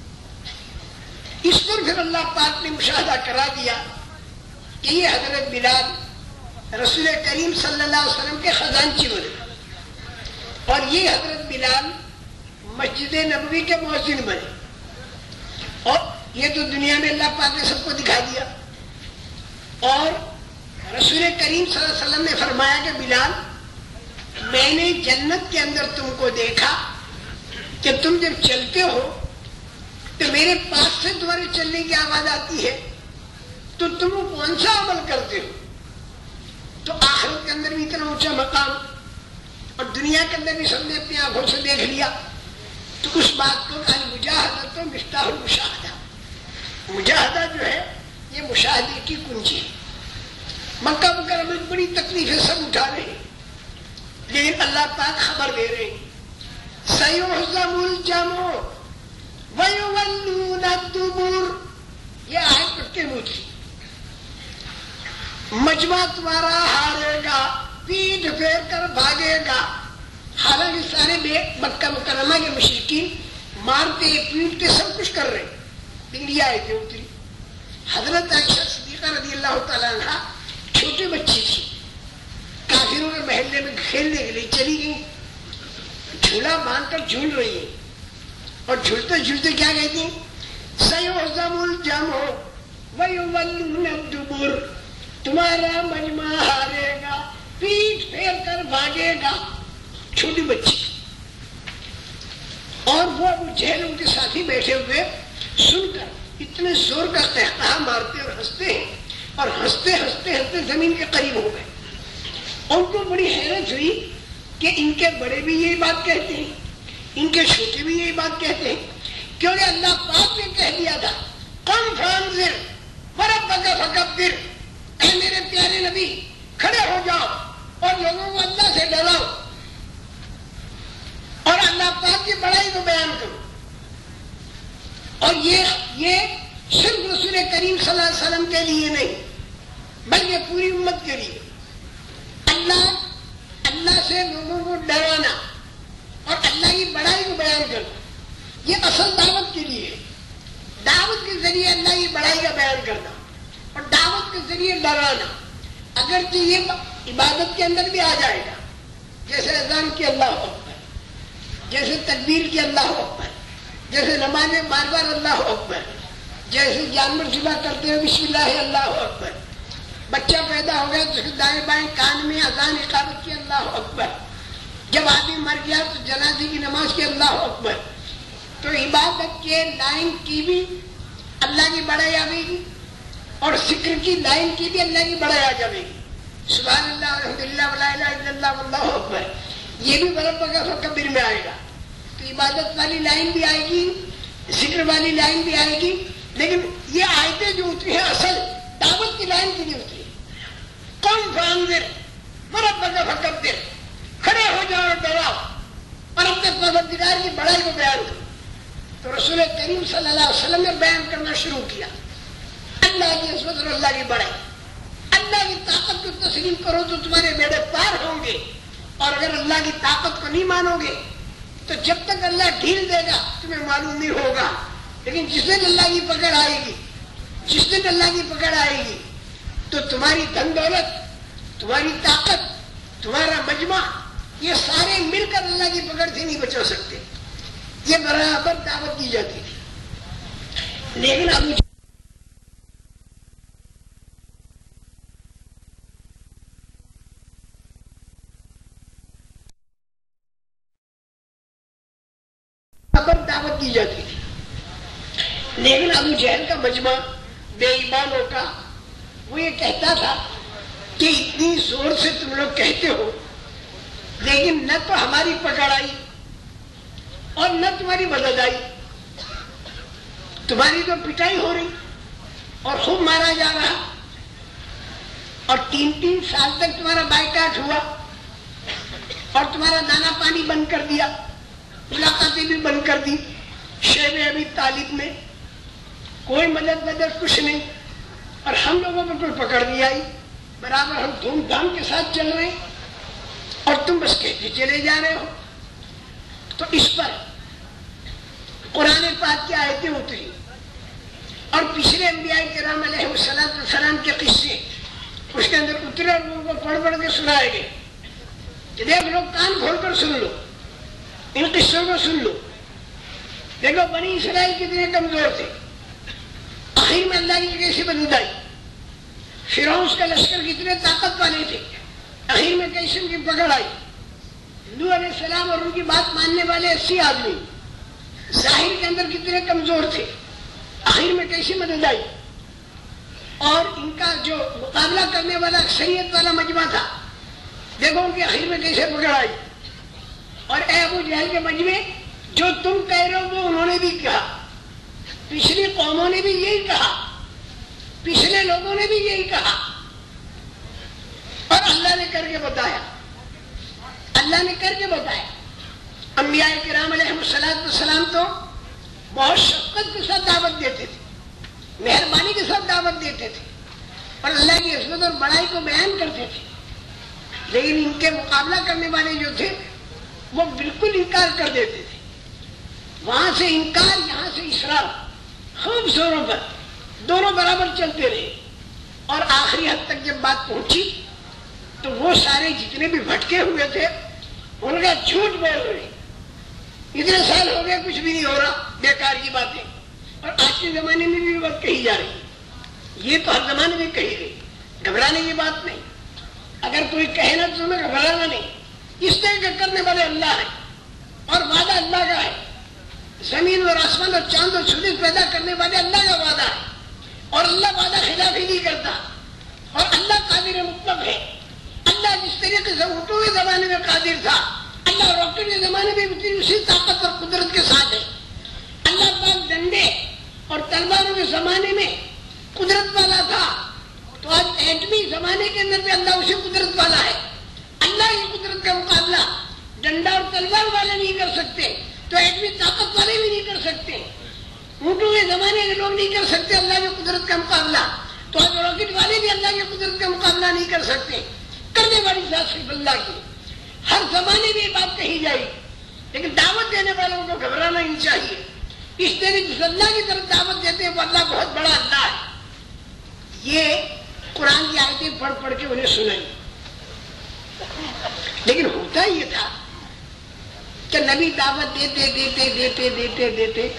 [SPEAKER 1] اس پر پھر اللہ پاک نے مشاہدہ کرا دیا کہ یہ حضرت بلال رسول کریم صلی اللہ علیہ وسلم کے خزانچی بنے، اور یہ حضرت بلال مسجد نبوی کے مؤذن بنے. اور یہ تو دنیا میں اللہ پاک نے سب کو دکھا دیا. اور رسول کریم صلی اللہ علیہ وسلم نے فرمایا کہ بلال، میں نے جنت کے اندر تم کو دیکھا کہ تم جب چلتے ہو تو میرے پاس سے تمہارے چلنے کی آواز آتی ہے، تو تم کون سا عمل کرتے ہو؟ تو آخرت کے اندر بھی اتنا اونچا مقام، اور دنیا کے اندر بھی سب نے اپنی آنکھوں سے دیکھ لیا. تو اس بات کو المجاہدہ تو مفتاح المشاہدہ، مجاہدہ جو ہے یہ مشاہدے کی کنجی ہے. مکہ مکرمہ میں بڑی تکلیفیں سب اٹھا رہے ہیں، لیکن اللہ پاک خبر دے رہے ہیں سَيُهْزَمُ الْجَمْعُ وَيُوَلُّونَ الدُّبُرَ. یہ آیت پڑھ کے موتی، مجمع تمہارا ہارے گا، پیٹ پھیر کر بھاگے گا. حالانکہ سارے بے مکہ مکرمہ کے مشرکین مارتے پیٹتے سب کچھ کر رہے، لیکن یہ آیتیں اتری. حضرت عائشہ صدیقہ رضی اللہ تعالیٰ عنہ چھوٹی بچی تھی، کافروں کے محلے میں کھیلنے کے لیے چلی گئی، جھولا باندھ کر جھول رہی ہے، اور جھولتے جھولتے کیا کہتی ہیں؟ سَيُهْزَمُ الْجَمْعُ وَيُوَلُّونَ الدُّبُرَ. تمہارا مجمع ہارے گا، پیٹ پھیر کر بھاگے گا. چھوٹی بچی، اور وہ ابو جہل ان کے ساتھی بیٹھے ہوئے سن کر اتنے زور کا قہقہا مارتے اور ہنستے ہیں، اور ہنستے ہنستے ہنستے زمین کے قریب ہو گئے. ان کو بڑی حیرت ہوئی کہ ان کے بڑے بھی یہی بات کہتے ہیں، ان کے چھوٹے بھی یہی بات کہتے ہیں، کیونکہ اللہ پاک نے کہہ دیا تھا قم فانذر وربک فکبر. اے میرے پیارے نبی، کھڑے ہو جاؤ اور لوگوں کو اللہ سے ڈراؤ اور اللہ پاک کی بڑائی کو بیان کرو. اور یہ یہ صرف رسول کریم صلی اللہ علیہ وسلم کے لیے نہیں، بلکہ پوری امت کے لیے. اللہ اللہ سے لوگوں کو ڈرانا اور اللہ کی بڑائی کو بیان کرنا، یہ اصل دعوت کے لیے ہے. دعوت کے ذریعے اللہ کی بڑائی کا بیان کرنا اور دعوت کے ذریعے ڈرانا. اگرچہ یہ عبادت کے اندر بھی آ جائے گا، جیسے اذان کی اللہ اکبر، جیسے تکبیر کی اللہ اکبر، جیسے نماز بار بار اللہ اکبر، جیسے جانور ذبح کرتے ہیں بسم اللہ اللہ اکبر، ہو گیا تو دائیں بائیں کان میں اذان اقامت کی اللہ اکبر. جب آدمی مر گیا تو جنازے کی نماز کی اللہ اکبر. تو عبادت کے لائن کی بھی اللہ کی بڑائی آئے گی اور ذکر کی لائن کی بھی اللہ کی بڑائی آ جائے گی. سبحان اللہ الحمدللہ ولا الہ الا اللہ واللہ اکبر یہ بھی برابر فکبر میں آئے گا. تو عبادت والی لائن بھی آئے گی, ذکر والی لائن بھی آئے گی. لیکن یہ آیتیں جو اتری ہیں اصل دعوت کی لائن کی نہیں اتری. قم فانذر وربک فکبر, کھڑے ہو جاؤ اور ڈراؤ اور اپنے پروردگار کی بڑائی کو بیان کرو. تو رسول کریم صلی اللہ علیہ وسلم نے بیان کرنا شروع کیا اللہ کی عظمت اور اللہ کی بڑائی. اللہ کی طاقت کو تسلیم کرو تو تمہارے بیڑے پار ہوں گے, اور اگر اللہ کی طاقت کو نہیں مانو گے تو جب تک اللہ ڈھیل دے گا تمہیں معلوم نہیں ہوگا. لیکن جس دن اللہ کی پکڑ آئے گی, جس دن اللہ کی پکڑ آئے گی تو تمہاری دھن دولت, تمہاری طاقت, تمہارا مجمع یہ سارے مل کر اللہ کی پکڑ سے نہیں بچا سکتے. یہ برابر دعوت دی جاتی تھی. لیکن ابو دعوت دی جاتی تھی. لیکن ابو جہل کا مجمع بے ایمانوں کا وہ یہ کہتا تھا کہ اتنی زور سے تم لوگ کہتے ہو لیکن نہ تو ہماری پکڑ آئی اور نہ تمہاری مدد آئی. تمہاری تو پٹائی ہو رہی اور خوب مارا جا رہا, اور تین تین سال تک تمہارا بائیکاٹ ہوا اور تمہارا دانا پانی بند کر دیا, ملاقاتیں بھی بند کر دی. شیب ابی طالب میں کوئی مدد مدد کچھ نہیں, اور ہم لوگوں کو کوئی پکڑ نہیں آئی. برابر ہم دھوم دھام کے ساتھ چل رہے ہیں اور تم بس کہتے چلے جا رہے ہو. تو اس پر قرآن پاک کی آیتیں اتری اور پچھلے انبیاء کرام علیہ السلام کے قصے اس کے اندر اترے اور لوگوں کو پڑھ پڑھ کے سنائے گئے کہ دیکھ لوگ کان کھول کر سن لو, ان قصوں کو سن لو. دیکھو بنی اسرائیل کتنے کمزور تھے, آخر میں اللہ کی کیسی مدد آئی. فرعون کا لشکر کتنے طاقت والے تھے, آخر میں کیسے ان کی پکڑ آئی. نوح علیہ السلام اور ان کی بات ماننے والے اسی آدمی ظاہر کے اندر کتنے کمزور تھے, آخر میں کیسی مدد آئی. اور ان کا جو مقابلہ کرنے والا اکثریت والا مجمع تھا, دیکھو ان کی آخر میں کیسے پکڑ آئی. اور اے ابو جہل کے مجمع, جو تم کہہ رہے ہو وہ انہوں نے بھی کہا, پچھلی قوموں نے بھی یہی کہا, پچھلے لوگوں نے بھی یہی کہا, اور اللہ نے کر کے بتایا. اللہ نے کر کے بتایا. انبیاء کرام علیہ السلام تو بہت شفقت کے ساتھ دعوت دیتے تھے, مہربانی کے ساتھ دعوت دیتے تھے, اور اللہ کی عظمت اور بڑائی کو بیان کرتے تھے. لیکن ان کے مقابلہ کرنے والے جو تھے وہ بالکل انکار کر دیتے تھے. وہاں سے انکار, یہاں سے اصرار, خوب زوروں پر دونوں برابر چلتے رہے. اور آخری حد تک جب بات پہنچی تو وہ سارے جتنے بھی بھٹکے ہوئے تھے ان کا جھوٹ بول رہے, اتنے سال ہو گئے کچھ بھی نہیں ہو رہا, بیکار کی باتیں. اور آج کے زمانے میں بھی بات کہی جا رہی, یہ تو ہر زمانے میں کہی رہی, گھبرانے کی بات نہیں. اگر کوئی کہے نا تو تمہیں گھبرانا نہیں. اس طرح کا کرنے والے اللہ ہیں اور وعدہ اللہ کا ہے. زمین اور آسمان اور چاند اور سورج پیدا کرنے والے اللہ کا وعدہ ہے, اور اللہ وعدہ خلافی نہیں کرتا, اور اللہ قادر مطلق ہے. اللہ جس طریقے سے اونٹوں کے زمانے میں قادر تھا, اللہ راکٹ کے زمانے میں بھی اسی طاقت اور قدرت کے ساتھ ہے. اللہ پاک ڈنڈے اور تلواروں کے زمانے میں قدرت والا تھا, تو آج ایٹمی زمانے کے اندر بھی اللہ اسی قدرت والا ہے. اللہ کی قدرت کا مقابلہ ڈنڈا اور تلوار والے نہیں کر سکتے, تو ایٹمی طاقت والے بھی نہیں کر سکتے. اونٹوں کے زمانے کے لوگ نہیں کر سکتے اللہ کی قدرت کا مقابلہ, تو آج راکٹ والے بھی اللہ کی قدرت کا مقابلہ نہیں کر سکتے. کرنے والی ذات صرف اللہ کی. ہر زمانے میں یہ بات کہی جائے, لیکن دعوت دینے والوں کو گھبرانا نہیں چاہیے. اس طرح جس اللہ کی طرف دعوت دیتے ہیں وہ اللہ بہت بڑا اللہ ہے. یہ قرآن کی آیتیں پڑھ پڑھ کے انہیں سنائی. لیکن ہوتا یہ تھا کہ نبی دعوت دیتے دیتے دیتے دیتے دیتے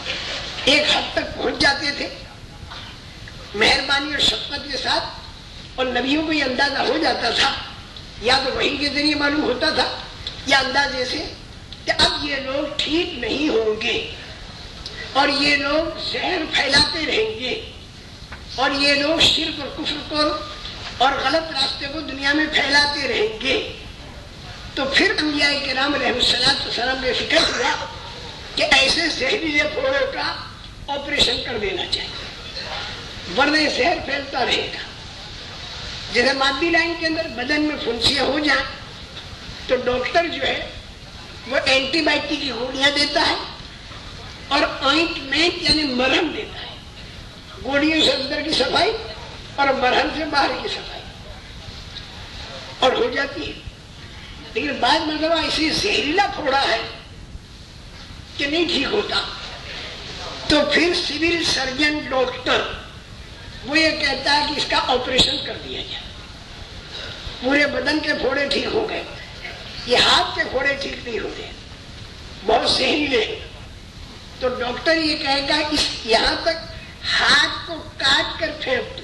[SPEAKER 1] ایک حد تک پہنچ جاتے تھے, مہربانی اور شفقت کے ساتھ اور نبیوں کو یہ اندازہ ہو جاتا تھا، یا تو وحی کے ذریعے معلوم ہوتا تھا یا اندازے سے، کہ اب یہ لوگ ٹھیک نہیں ہوں گے اور یہ لوگ زہر پھیلاتے رہیں گے اور یہ لوگ شرک اور کفر کو اور غلط راستے کو دنیا میں پھیلاتے رہیں گے۔ تو پھر انبیاء کرام علیہ السلام نے فکر کیا کہ ایسے زہریلے پھوڑوں کا آپریشن کر دینا چاہیے، ورنہ یہ زہر پھیلتا رہے گا۔ جیسے مادی لائن کے اندر بدن میں پھنسیاں ہو جائیں تو ڈاکٹر جو ہے وہ اینٹی بائیوٹک کی گولیاں دیتا ہے اور آئنٹمنٹ یعنی مرہم دیتا ہے، گولیوں سے اندر کی صفائی اور مرہم سے باہر کی صفائی، اور ہو جاتی ہے۔ لیکن بعض مرتبہ ایسی زہریلا پھوڑا ہے کہ نہیں ٹھیک ہوتا، تو پھر سول سرجن ڈاکٹر وہ یہ کہتا ہے کہ اس کا آپریشن کر دیا جائے۔ پورے بدن کے پھوڑے ٹھیک ہو گئے، یہ ہاتھ کے پھوڑے ٹھیک نہیں ہوتے، بہت زہریلے، تو ڈاکٹر یہ کہے گا اس یہاں تک ہاتھ کو کاٹ کر پھینک دو،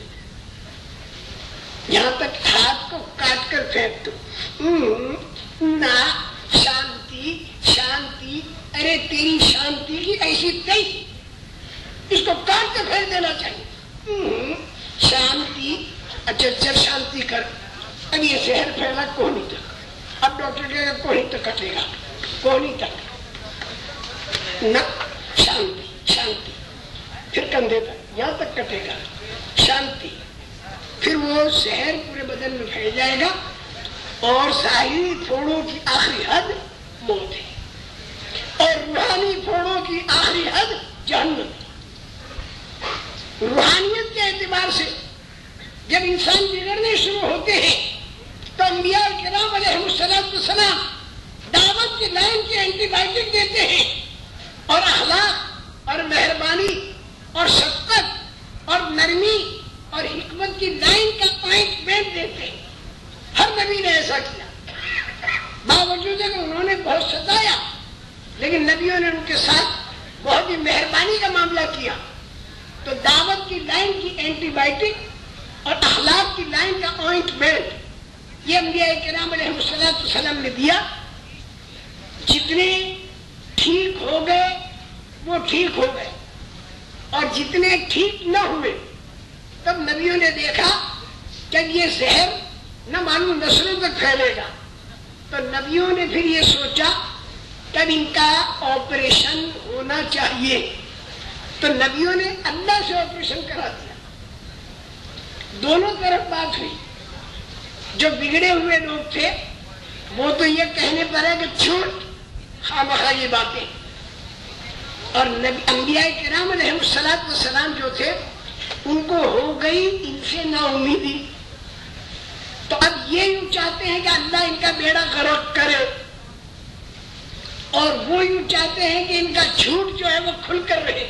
[SPEAKER 1] یہاں تک ہاتھ کو کاٹ کر پھینک دو۔ نہ شانتی شانتی، ارے تیری شانتی کی ایسی تیسی، اس کو کاٹ کے پھینک دینا چاہیے۔ شانتی، اچھا چل شانتی کر، اب یہ زہر پھیلا کوہنی تک، اب ڈاکٹر کہے گا کوہنی تک کٹے گا، کوہنی تک، نہ شانتی شانتی، پھر کندھے تک، یہاں تک کٹے گا، شانتی، پھر وہ زہر پورے بدن میں پھیل جائے گا اور ظاہری پھوڑوں کی آخری حد موت ہے اور روحانی پھوڑوں کی آخری حد جہنم ہے۔ روحانیت کے اعتبار سے جب انسان بگڑنے شروع ہوتے ہیں تو انبیاء کرام علیہ السلام دعوت کی لائن کی اینٹی بائیوٹک دیتے ہیں اور اخلاق اور مہربانی اور شفقت اور نرمی اور حکمت کی لائن کا آئنٹمنٹ دیتے ہیں۔ ہر نبی نے ایسا کیا، باوجود ہے کہ انہوں نے بہت ستایا، لیکن نبیوں نے ان کے ساتھ بہت ہی مہربانی کا معاملہ کیا۔ تو دعوت کی لائن کی اینٹی بائیوٹک اور اخلاق کی لائن کا آئنٹمنٹ یہ انبیاء کرام علیہ السلام نے دیا۔ جتنے ٹھیک ہو گئے وہ ٹھیک ہو گئے اور جتنے ٹھیک نہ ہوئے تب نبیوں نے دیکھا کہ یہ زہر نہ معلوم نسلوں تک پھیلے گا، تو نبیوں نے پھر یہ سوچا کہ ان کا آپریشن ہونا چاہیے، تو نبیوں نے اللہ سے آپریشن کرا دیا۔ دونوں طرف بات ہوئی، جو بگڑے ہوئے لوگ تھے وہ تو یہ کہنے پر ہے کہ چھوٹ خواہ مخواہ یہ باتیں، اور نبی انبیاء کرام علیہ السلام جو تھے ان کو ہو گئی ان سے نا امیدی، تو اب یہ یوں چاہتے ہیں کہ اللہ ان کا بیڑا غرق کرے، اور وہ یوں چاہتے ہیں کہ ان کا جھوٹ جو ہے وہ کھل کر رہے۔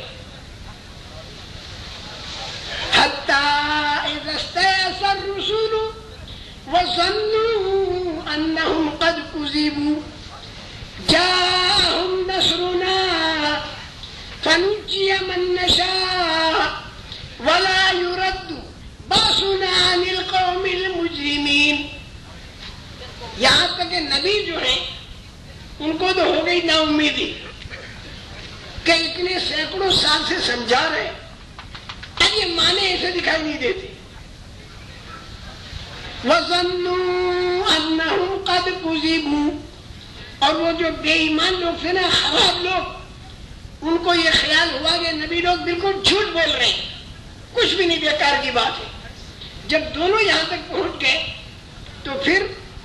[SPEAKER 1] حَتَّى إِذَا اسْتَيْأَسَ الرُّسُلُ وَظَنُّوا أَنَّهُمْ قَدْ كُذِبُوا جَاءَهُمْ نَصْرُنَا فَنُجِّيَ مَن نَّشَاءُ وَلَا يُرَدُّ بَأْسُنَا عَنِ الْقَوْمِ الْمُجْرِمِينَ۔ یہاں تک کہ نبی جو ہیں ان کو تو ہو گئی نا امیدی کہ اتنے سینکڑوں سال سے سمجھا رہے، اب یہ معنی ایسے دکھائی نہیں دیتے۔ وَظَنُّوا أَنَّهُمْ قَدْ كُذِبُوا، اور وہ جو بے ایمان لوگ تھے نا، خراب لوگ، ان کو یہ خیال ہوا کہ نبی لوگ بالکل جھوٹ بول رہے ہیں، کچھ بھی نہیں، بیکار کی بات ہے۔ جب دونوں یہاں تک پہنچ گئے تو پھر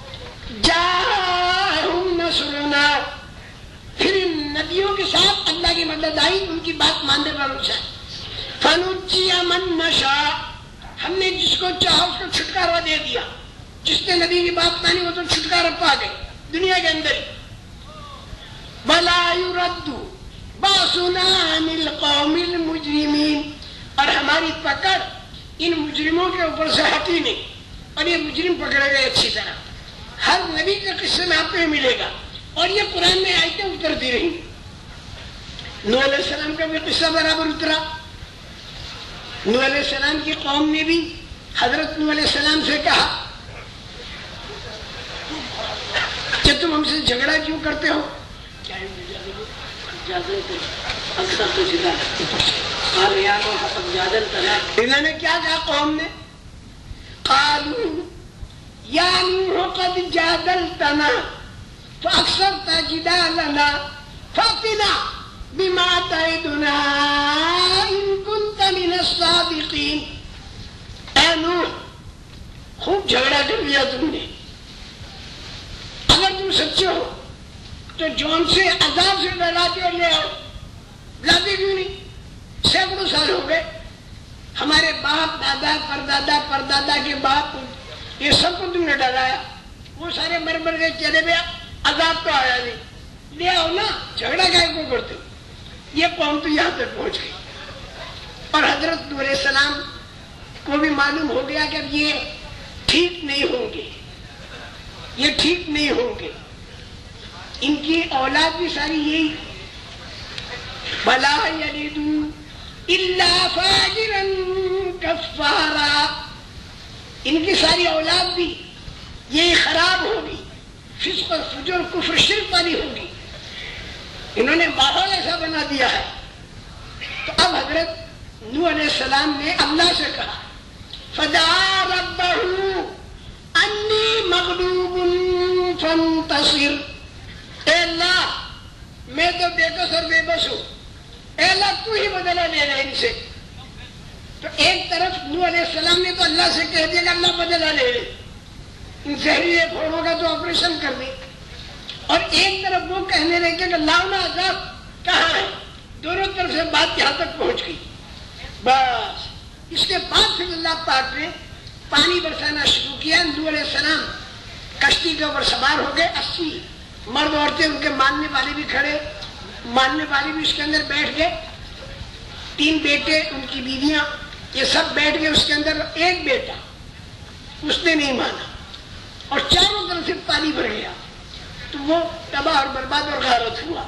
[SPEAKER 1] جاءہم نصرنا، پھر ان نبیوں کے ساتھ اللہ کی مدد آئی ان کی بات ماننے والوں سے۔ فنجی من نشاء، ہم نے جس کو چاہا اس کو چھٹکارا دے دیا، جس نے نبی کی بات مانی وہ تو چھٹکارا پا گئے دنیا کے اندر ہی۔ ولا يرد باسنا عن القوم المجرمین، اور ہماری پکڑ ان مجرموں کے اوپر سے ہٹی نہیں، اور یہ مجرم پکڑے گئے اچھی طرح۔ ہر نبی کے قصے میں آپ کو ملے گا، اور یہ قرآن میں آیتیں اترتی رہی۔ نوح علیہ السلام کا بھی قصہ برابر اترا، نوح علیہ السلام کی قوم نے بھی حضرت نوح علیہ السلام سے کہا کہ تم ہم سے جھگڑا کیوں کرتے ہو؟ انہوں نے کیا کہا قوم نے؟ قالوا یا نوح قد جادلتنا فاکثرت جدالنا فاتنا بما تعدنا ان كنت من الصادقین۔ اے نوح، خوب جھگڑا کر لیا تم نے، اگر تم سچے ہو تو جون سے عذاب سے ڈراتے اور لے آؤ۔ لاتے کیوں نہیں؟ سینکڑوں سال ہو گئے، ہمارے باپ دادا پردادا پردادا کے باپ یہ سب کو تم نے ڈرایا، وہ سارے مر مر گئے چلے گیا، عذاب تو آیا نہیں، لے آؤ نا، جھگڑا کائے کو کرتے ہو؟ یہ قوم تو یہاں تک پہنچ گئی۔ اور حضرت نوح علیہ السلام کو بھی معلوم ہو گیا کہ اب یہ ٹھیک نہیں ہوں گے، یہ ٹھیک نہیں ہوں گے، ان کی اولاد بھی ساری یہی بلا یلدوا الا فاجرا کفارا، ان کی ساری اولاد بھی یہی خراب ہوگی، فسق اور فجور کفر شرک والی ہوگی، انہوں نے ماحول ایسا بنا دیا ہے۔ تو اب حضرت نوح علیہ السلام نے اللہ سے کہا فدعا ربہ انی مغلوب فانتصر، اے اللہ میں تو بے کس اور بے بس ہوں، اے اللہ تو ہی بدلہ لے لے ان سے۔ تو ایک طرف نوح علیہ السلام نے تو اللہ سے کہہ دیا کہ اللہ بدلہ لے لے، ان زہریلے گھوڑوں کا تو آپریشن کر دے، اور ایک طرف وہ کہنے لگے کہ لاؤنا عذاب کہاں ہے، دونوں طرف سے بات یہاں تک پہنچ گئی۔ بس اس کے بعد پھر اللہ پاک نے پانی برسانا شروع کیا، نوح علیہ السلام کشتی کے اوپر سوار ہو گئے، اسی مرد عورتیں ان کے ماننے والے بھی کھڑے، ماننے والے بھی اس کے اندر بیٹھ گئے، تین بیٹے ان کی بیویاں یہ سب بیٹھ گئے اس کے اندر، ایک بیٹا اس نے نہیں مانا اور چاروں طرف سے پانی بھر گیا، تو وہ تباہ اور برباد اور غارت ہوا۔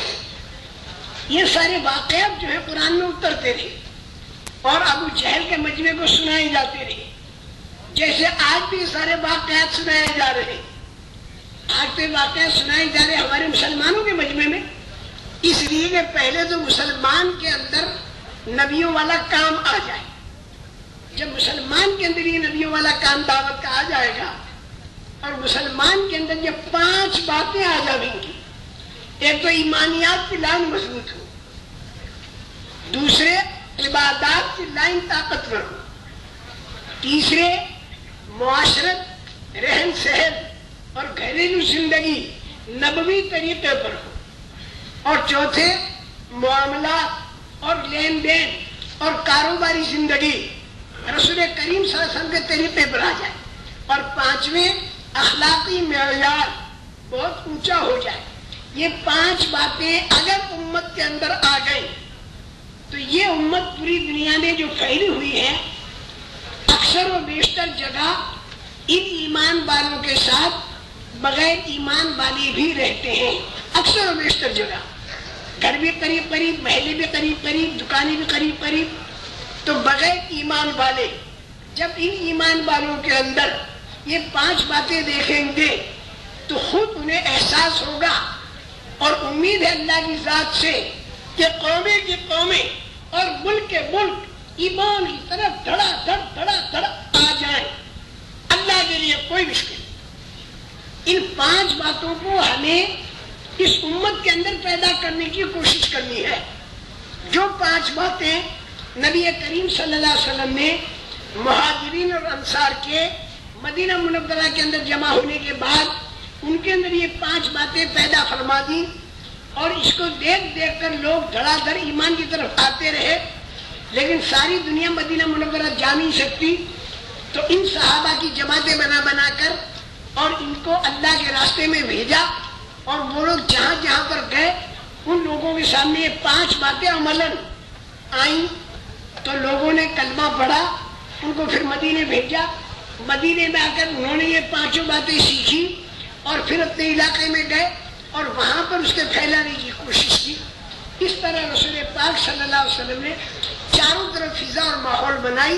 [SPEAKER 1] یہ سارے واقعات جو ہے قرآن میں اترتے رہے اور ابو جہل کے مجمع کو سنائے جاتے رہے، جیسے آج بھی سارے واقعات سنائے جا رہے ہیں، آج بھی واقعات سنائے جا رہے ہمارے مسلمانوں کے مجمع میں، اس لیے کہ پہلے تو مسلمان کے اندر نبیوں والا کام آ جائے، جب مسلمان کے اندر یہ نبیوں والا کام دعوت کا آ جائے گا اور مسلمان کے اندر یہ پانچ باتیں آ جائیں گی، ایک تو ایمانیات کی لائن مضبوط ہو، دوسرے عبادات کی لائن طاقتور ہو، تیسرے معاشرت رہن سہن اور گھریلو زندگی نبوی طریقے پر ہو، اور چوتھے معاملات اور لین دین اور کاروباری زندگی رسول کریم صلی اللہ علیہ وسلم کے طریقے پر آ جائے، اور پانچویں اخلاقی معیار بہت اونچا ہو جائے۔ یہ پانچ باتیں اگر امت کے اندر آ گئی تو یہ امت پوری دنیا میں جو پھیلی ہوئی ہے اکثر و بیشتر جگہ ان ایمان والوں کے ساتھ بغیر ایمان والے بھی رہتے ہیں، اکثر و بیشتر جگہ، گھر بھی قریب قریب، محلے بھی قریب قریب، دکانیں بھی قریب قریب، تو بغیر ایمان والے جب ان ایمان والوں کے اندر یہ پانچ باتیں دیکھیں گے تو خود انہیں احساس ہوگا اور امید ہے اللہ کی ذات سے کہ قومیں کی قومیں اور ملک کے ملک ایمان کی طرف دھڑا دھڑ دھڑا دھڑ آ جائیں، اللہ کے لیے کوئی مشکل نہیں۔ ان پانچ باتوں کو ہمیں اس امت کے اندر پیدا کرنے کی کوشش کرنی ہے۔ جو پانچ باتیں نبی کریم صلی اللہ علیہ وسلم نے مہاجرین اور انصار کے مدینہ منورہ کے اندر جمع ہونے کے بعد ان کے اندر یہ پانچ باتیں پیدا فرما دی، اور اس کو دیکھ دیکھ کر لوگ دھڑا دھڑ ایمان کی طرف آتے رہے، لیکن ساری دنیا مدینہ منورہ جا نہیں سکتی، تو ان صحابہ کی جماعتیں بنا بنا کر اور ان کو اللہ کے راستے میں بھیجا، اور وہ لوگ جہاں جہاں پر گئے ان لوگوں کے سامنے یہ پانچ باتیں عملاً آئیں، تو لوگوں نے کلمہ پڑھا، ان کو پھر مدینے بھیجا، مدینے میں آ کر انہوں نے یہ پانچوں باتیں سیکھی اور پھر اپنے علاقے میں گئے اور وہاں پر اس کے پھیلانے کی کوشش کی۔ اس طرح رسول پاک صلی اللہ علیہ وسلم نے چاروں طرف فضا اور ماحول بنائی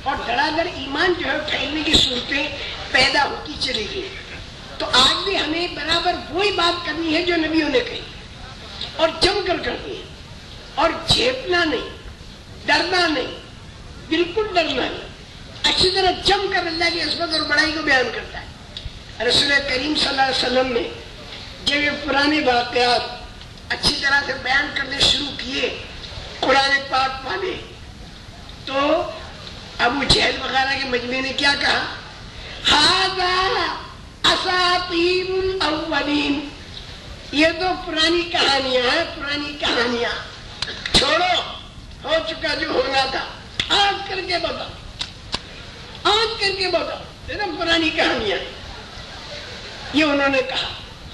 [SPEAKER 1] اور دھڑا دھڑ ایمان جو ہے پھیلنے کی صورتیں پیدا ہوتی چلی گئی. تو آج بھی ہمیں برابر وہی بات کرنی ہے جو نبیوں نے کہی اور جم کر کرنی ہے اور جھیپنا نہیں, ڈرنا نہیں, بالکل ڈرنا نہیں, اچھی طرح جم کر اللہ کی عظمت اور بڑائی کو بیان کرتا ہے. رسول کریم صلی اللہ علیہ وسلم نے جب یہ پرانے واقعات اچھی طرح سے بیان کرنے شروع کیے قرآن پاک والے, تو ابو جہل وغیرہ کے مجمع نے کیا کہا, ھذا اساطیر الاولین, یہ تو پرانی کہانیاں ہیں, پرانی کہانیاں چھوڑو, ہو چکا جو ہونا تھا, آج کر کے بتاؤ, آج کر کے بتاؤ, یہ تو پرانی کہانیاں ہیں. یہ انہوں نے کہا.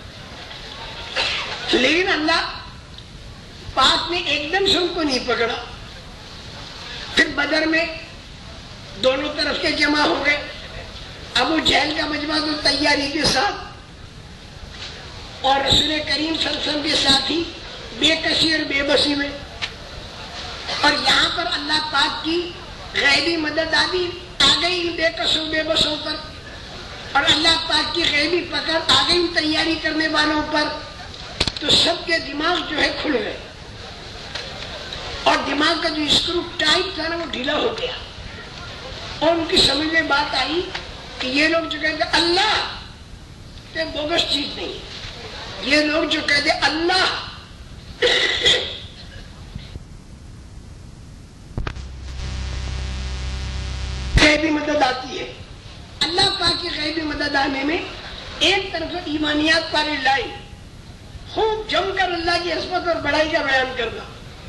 [SPEAKER 1] لیکن اللہ پاک نے ایک دم سے ان کو نہیں پکڑا. پھر بدر میں دونوں طرف کے جمع ہو گئے. ابو جہل کا مجمع تو تیاری کے ساتھ اور رسول کریم صلی اللہ علیہ وسلم کے ساتھ ہی بے کسی اور بے بسی میں. اور یہاں پر اللہ پاک کی غیبی مدد آدی آ گئی بے کسوں بے بسوں پر, اور اللہ پاک کی غیبی پکڑ آ گئی تیاری کرنے والوں پر. تو سب کے دماغ جو ہے کھل گئے اور دماغ کا جو اسکرو ٹائٹ تھا نا وہ ڈھیلا ہو گیا, اور ان کی سمجھ میں بات آئی کہ یہ لوگ جو کہتے اللہ کہ بوگس چیز نہیں, یہ لوگ جو کہتے اللہ غیبی مدد آتی ہے. اللہ پاک کی غیبی مدد آنے میں ایک طرف ایمانیات پر لائی, خوب جم کر اللہ کی عظمت اور بڑائی کا بیان کرنا,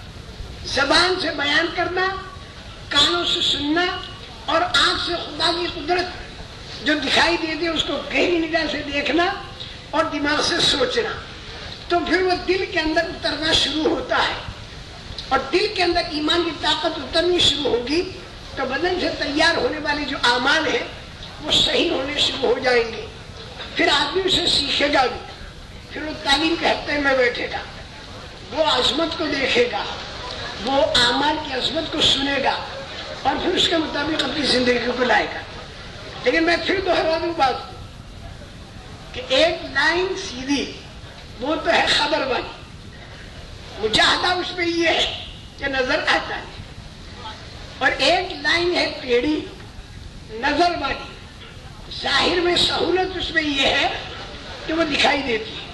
[SPEAKER 1] زبان سے بیان کرنا, کانوں سے سننا, اور آنکھ سے خدا کی قدرت جو دکھائی دیتی ہے اس کو گہری نگاہ سے دیکھنا, اور دماغ سے سوچنا. تو پھر وہ دل کے اندر اترنا شروع ہوتا ہے, اور دل کے اندر ایمان کی طاقت اترنی شروع ہوگی تو بدن سے تیار ہونے والے جو اعمال ہیں وہ صحیح ہونے شروع ہو جائیں گے. پھر آدمی اسے سیکھے گا بھی, پھر وہ تعلیم کے ہفتے میں بیٹھے گا, وہ عظمت کو دیکھے گا, وہ اعمال کی عظمت کو سنے گا, اور پھر اس کے مطابق اپنی زندگی کو لائے گا. لیکن میں پھر دوہرا دوں بات کہ ایک لائن سیدھی وہ تو ہے خبر والی, مجاہدہ اس میں یہ ہے کہ نظر آتا ہے, اور ایک لائن ہے ٹیڑھی نظر والی, ظاہر میں سہولت اس میں یہ ہے کہ وہ دکھائی دیتی ہے.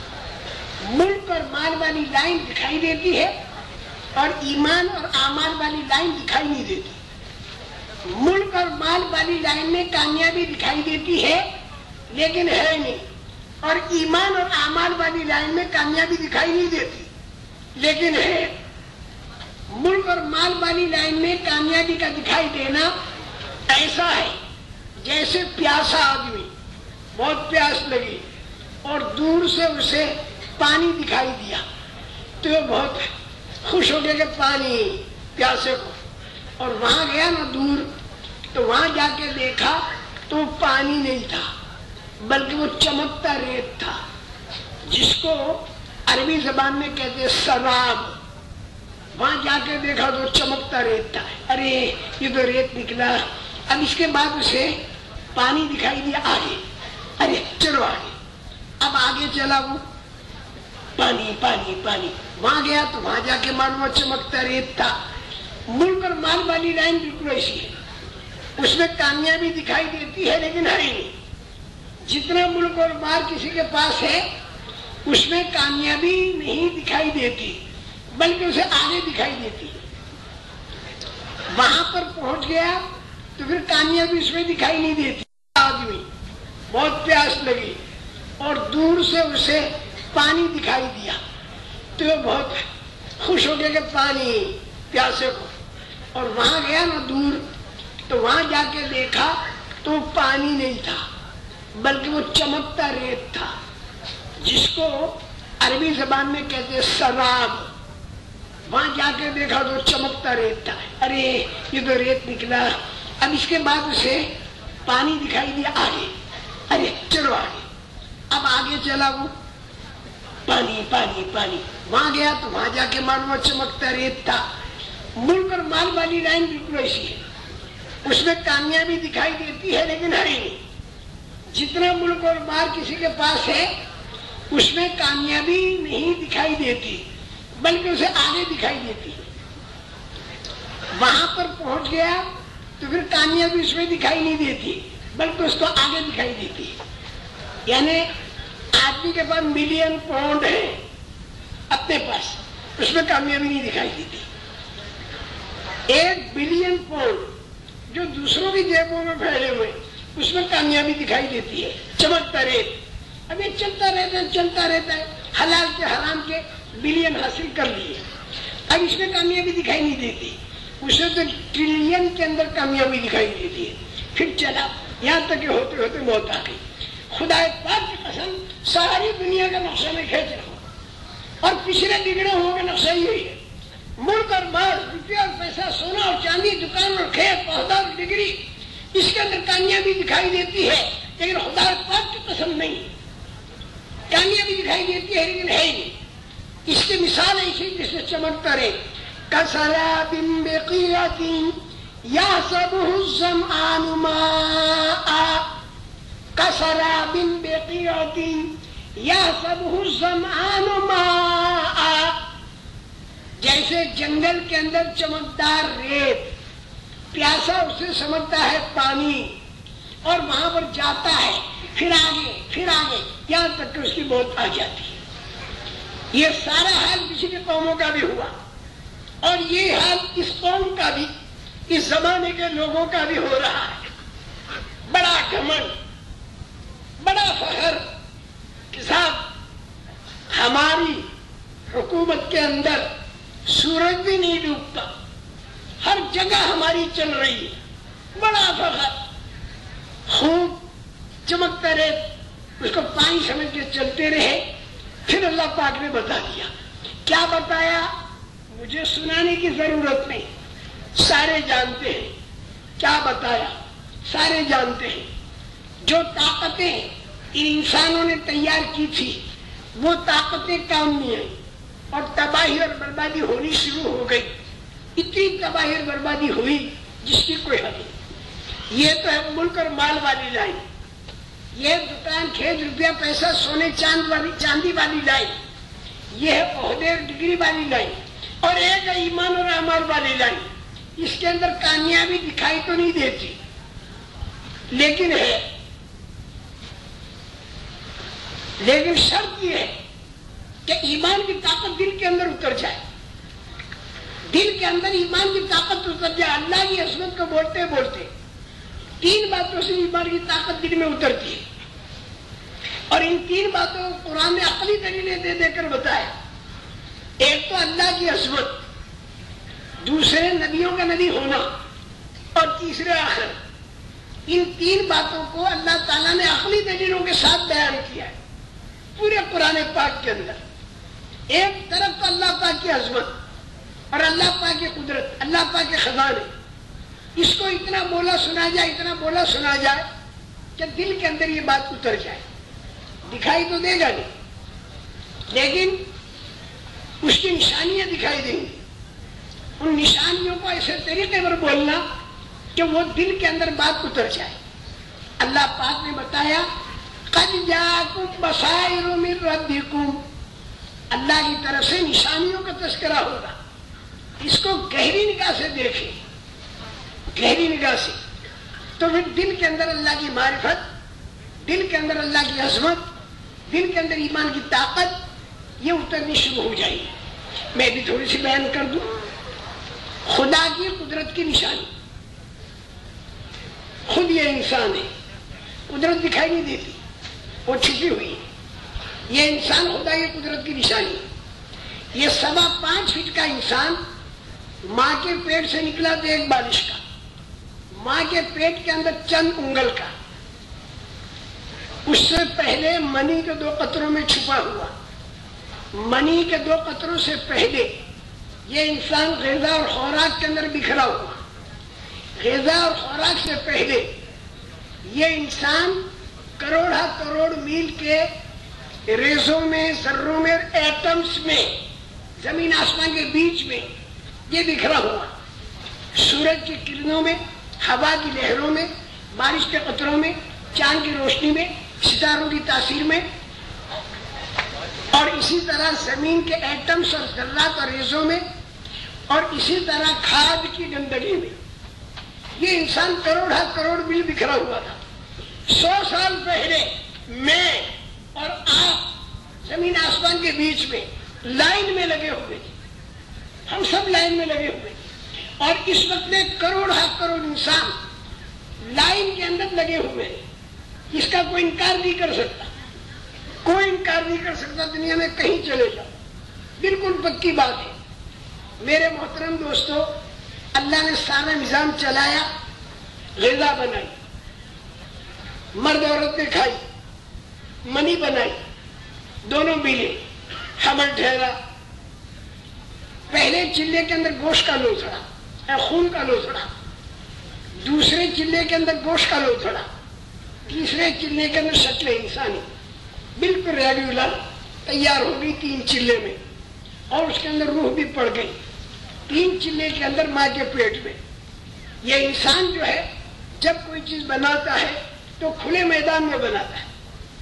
[SPEAKER 1] ملک اور مال والی لائن دکھائی دیتی ہے, اور ایمان اور اعمال والی لائن دکھائی نہیں دیتی. ملک اور مال والی لائن میں کامیابی دکھائی دیتی ہے لیکن ہے نہیں, اور ایمان اور اعمال والی لائن میں کامیابی دکھائی نہیں دیتی لیکن ہے. ملک اور مال والی لائن میں کامیابی کا دکھائی دینا ایسا ہے جیسے پیاسا آدمی, بہت پیاس لگی اور دور سے اسے پانی دکھائی دیا تو وہ بہت خوش ہو گیا کہ پانی پیاسے کو, اور وہاں گیا نا دور تو وہاں جا کے دیکھا تو پانی نہیں تھا بلکہ وہ چمکتا ریت تھا, جس کو عربی زبان میں کہتے سراب. وہاں جا کے دیکھا تو چمکتا ریت تھا, ارے یہ تو ریت نکلا. اب اس کے بعد اسے پانی دکھائی دیا آگے, ارے چلو آگے. اب آگے چلا وہ پانی پانی پانی, وہاں گیا تو وہاں جا کے معلوم چمکتا ریت تھا. ملک اور مال والی لائن بالکل ایسی ہے, اس میں کامیابی دکھائی دیتی ہے لیکن ہے نہیں. جتنا ملک اور مال کسی کے پاس ہے اس میں کامیابی نہیں دکھائی دیتی بلکہ اسے آگے دکھائی دیتی ہے. وہاں پر پہنچ گیا تو پھر کامیابی اس میں دکھائی نہیں دیتی. آدمی بہت پیاس لگی اور دور سے اسے پانی دکھائی دیا تو وہ بہت خوش ہو گیا کہ پانی پیاسے کو, اور وہاں گیا نا دور تو وہاں جا کے دیکھا تو پانی نہیں تھا بلکہ وہ چمکتا ریت تھا, جس کو عربی زبان میں کہتے سراب. وہاں جا کے دیکھا تو چمکتا ریت تھا, ارے یہ تو ریت نکلا. اب اس کے بعد اسے پانی دکھائی دیا آگے, ارے چلو آگے. اب آگے چلا وہ پانی پانی پانی, وہاں گیا تو وہاں جا کے معلوم چمکتا ریت تھا. ملک اور مال والی لائن بالکل ایسی ہے, اس میں کامیابی دکھائی دیتی ہے لیکن ہے نہیں. جتنا ملک اور مال کسی کے پاس ہے اس میں کامیابی نہیں دکھائی دیتی بلکہ اسے آگے دکھائی دیتی. وہاں پر پہنچ گیا تو پھر کامیابی اس میں دکھائی نہیں دیتی بلکہ اس کو آگے دکھائی دیتی. یعنی آدمی کے پاس ملین پاؤنڈ ہے اپنے پاس، اس میں کامیابی نہیں دکھائی دیتی. ایک بلین پاؤنڈ جو دوسروں کی جیبوں میں پھیلے ہوئے اس میں کامیابی دکھائی دیتی ہے. چمکتا ریت اب یہ چلتا رہتا ہے چلتا رہتا ہے، حلال کے حرام کے بلین حاصل کر لیے، اب اس میں کامیابی دکھائی نہیں دیتی. اسے تو ٹریلین کے اندر کامیابی دکھائی دیتی ہے. پھر چلا یہاں تک کہ ہوتے ہوتے موت آ گئی. خدا پاک کی قسم ساری دنیا کا نقشہ میں کھینچ رہا ہوں اور پچھلے بگڑے ہوں کا نقشہ یہی ہے. ملک اور مال، روپیہ اور پیسہ، سونا اور چاندی، دکان اور کھیت، عہدہ اور ڈگری، اس کے اندر کامیابی دکھائی دیتی ہے لیکن خدا پاک کی قسم نہیں. کامیابی دکھائی دیتی ہے لیکن ہے ہی نہیں. اس کی مثال ایسی جس میں چمکتا رہے. کسراب بقیعۃ یحسبہ الظمآن ماء، کسراب بقیعۃ یحسبہ الظمآن ماء، جیسے جنگل کے اندر چمکدار ریت، پیاسا اسے سمجھتا ہے پانی اور وہاں پر جاتا ہے، پھر آگے پھر آگے یہاں تک کہ اس کی موت آ جاتی ہے. یہ سارا حال پچھلی قوموں کا بھی ہوا اور یہ حال اس قوم کا بھی، اس زمانے کے لوگوں کا بھی ہو رہا ہے. بڑا گھمنڈ، بڑا فخر کہ صاحب ہماری حکومت کے اندر سورج بھی نہیں ڈوبتا، ہر جگہ ہماری چل رہی ہے. بڑا فخر، خوب چمکتا رہے، اس کو پانی سمجھ کے چلتے رہے. پھر اللہ پاک نے بتا دیا. کیا بتایا؟ مجھے سنانے کی ضرورت نہیں، سارے جانتے ہیں. کیا بتایا؟ سارے جانتے ہیں. جو طاقتیں ان انسانوں نے تیار کی تھی وہ طاقتیں کام نہیں آئی اور تباہی اور بربادی ہونی شروع ہو گئی. اتنی تباہی اور بربادی ہوئی جس کی کوئی حد نہیں. یہ تو ہے ملک اور مال والی لائن، یہ دکان کھیت روپیہ پیسہ سونے چاند والی چاندی والی لائن، یہ ہے عہدے اور ڈگری والی لائن، اور ایک ہے ایمان اور اعمال والی لائن. اس کے اندر کامیابی دکھائی تو نہیں دیتی لیکن ہے. لیکن شرط یہ ہے کہ ایمان کی طاقت دل کے اندر اتر جائے. دل کے اندر ایمان کی طاقت اتر جائے. اللہ کی عظمت کو بولتے بولتے تین باتوں سے ایمان کی طاقت دل میں اترتی ہے اور ان تین باتوں کو قرآن نے عقلی دلیلیں دے دے کر بتایا. ایک تو اللہ کی عظمت، دوسرے نبیوں کا نبی ہونا اور تیسرے آخر. ان تین باتوں کو اللہ تعالیٰ نے عقلی دلیلوں کے ساتھ بیان کیا ہے پورے قرآن پاک کے اندر. ایک طرف تو اللہ پاک کی عظمت اور اللہ پاک کی قدرت، اللہ پاک کے خزانے، اس کو اتنا بولا سنا جائے اتنا بولا سنا جائے کہ دل کے اندر یہ بات اتر جائے. دکھائی تو دے گا نہیں لیکن اس کی نشانیاں دکھائی دیں گی. ان نشانیوں کو ایسے طریقے پر بولنا کہ وہ دل کے اندر بات اتر جائے. اللہ پاک نے بتایا قد جاءکم بصائر من ربکم، اللہ کی طرف سے نشانیوں کا تذکرہ ہوگا. اس کو گہری نگاہ سے دیکھیں، گہری نگاہ سے، تو پھر دل کے اندر اللہ کی معرفت، دل کے اندر اللہ کی عظمت، دل کے اندر ایمان کی طاقت یہ اترنی شروع ہو جائے گی. میں بھی تھوڑی سی بیان کر دوں. خدا کی قدرت کی نشانی، خود یہ انسان ہے، قدرت دکھائی نہیں دیتی، وہ چھپی ہوئی ہے. یہ انسان خدا کی قدرت کی نشانی ہے. یہ سوا پانچ فٹ کا انسان ماں کے پیٹ سے نکلا تو ایک بالش کا، ماں کے پیٹ کے اندر چند انگل کا، اس سے پہلے منی کے دو قطروں میں چھپا ہوا. منی کے دو قطروں سے پہلے یہ انسان غذا اور خوراک کے اندر بکھرا ہوا. غذا اور خوراک سے پہلے یہ انسان کروڑا کروڑ میل کے ریزوں میں، ذروں میں، ایٹمز میں، زمین آسمان کے بیچ میں یہ بکھرا ہوا. سورج کی کرنوں میں، ہوا کی لہروں میں، بارش کے قطروں میں، چاند کی روشنی میں، ستاروں کی تاثیر میں، اور اسی طرح زمین کے ایٹمز اور ذرات اور ریزوں میں، اور اسی طرح کھاد کی گندگی میں. یہ انسان کروڑ ہا کروڑ میل بکھرا ہوا تھا. سو سال پہلے میں اور آپ زمین آسمان کے بیچ میں لائن میں لگے ہوئے تھے. ہم سب لائن میں لگے ہوئے تھے، اور اس وقت میں کروڑ ہا کروڑ انسان لائن کے اندر لگے ہوئے ہیں. اس کا کوئی انکار نہیں کر سکتا، کوئی انکار نہیں کر سکتا. دنیا میں کہیں چلے جاؤ، بالکل پکی بات ہے. میرے محترم دوستو، اللہ نے سارا نظام چلایا، غذا بنائی، مرد عورت نے کھائی، منی بنائی، دونوں ملے، حمل ٹھہرا. پہلے چلے کے اندر گوشت کا لوتھڑا، خون کا لوتھڑا، دوسرے چلے کے اندر گوشت کا لوتھڑا، تیسرے چلے کے اندر شکل انسانی بالکل ریگولر تیار ہو گئی تین چلے میں، اور اس کے اندر روح بھی پڑ گئی تین چلے کے اندر ماں کے پیٹ میں. یہ انسان جو ہے جب کوئی چیز بناتا ہے تو کھلے میدان میں بناتا ہے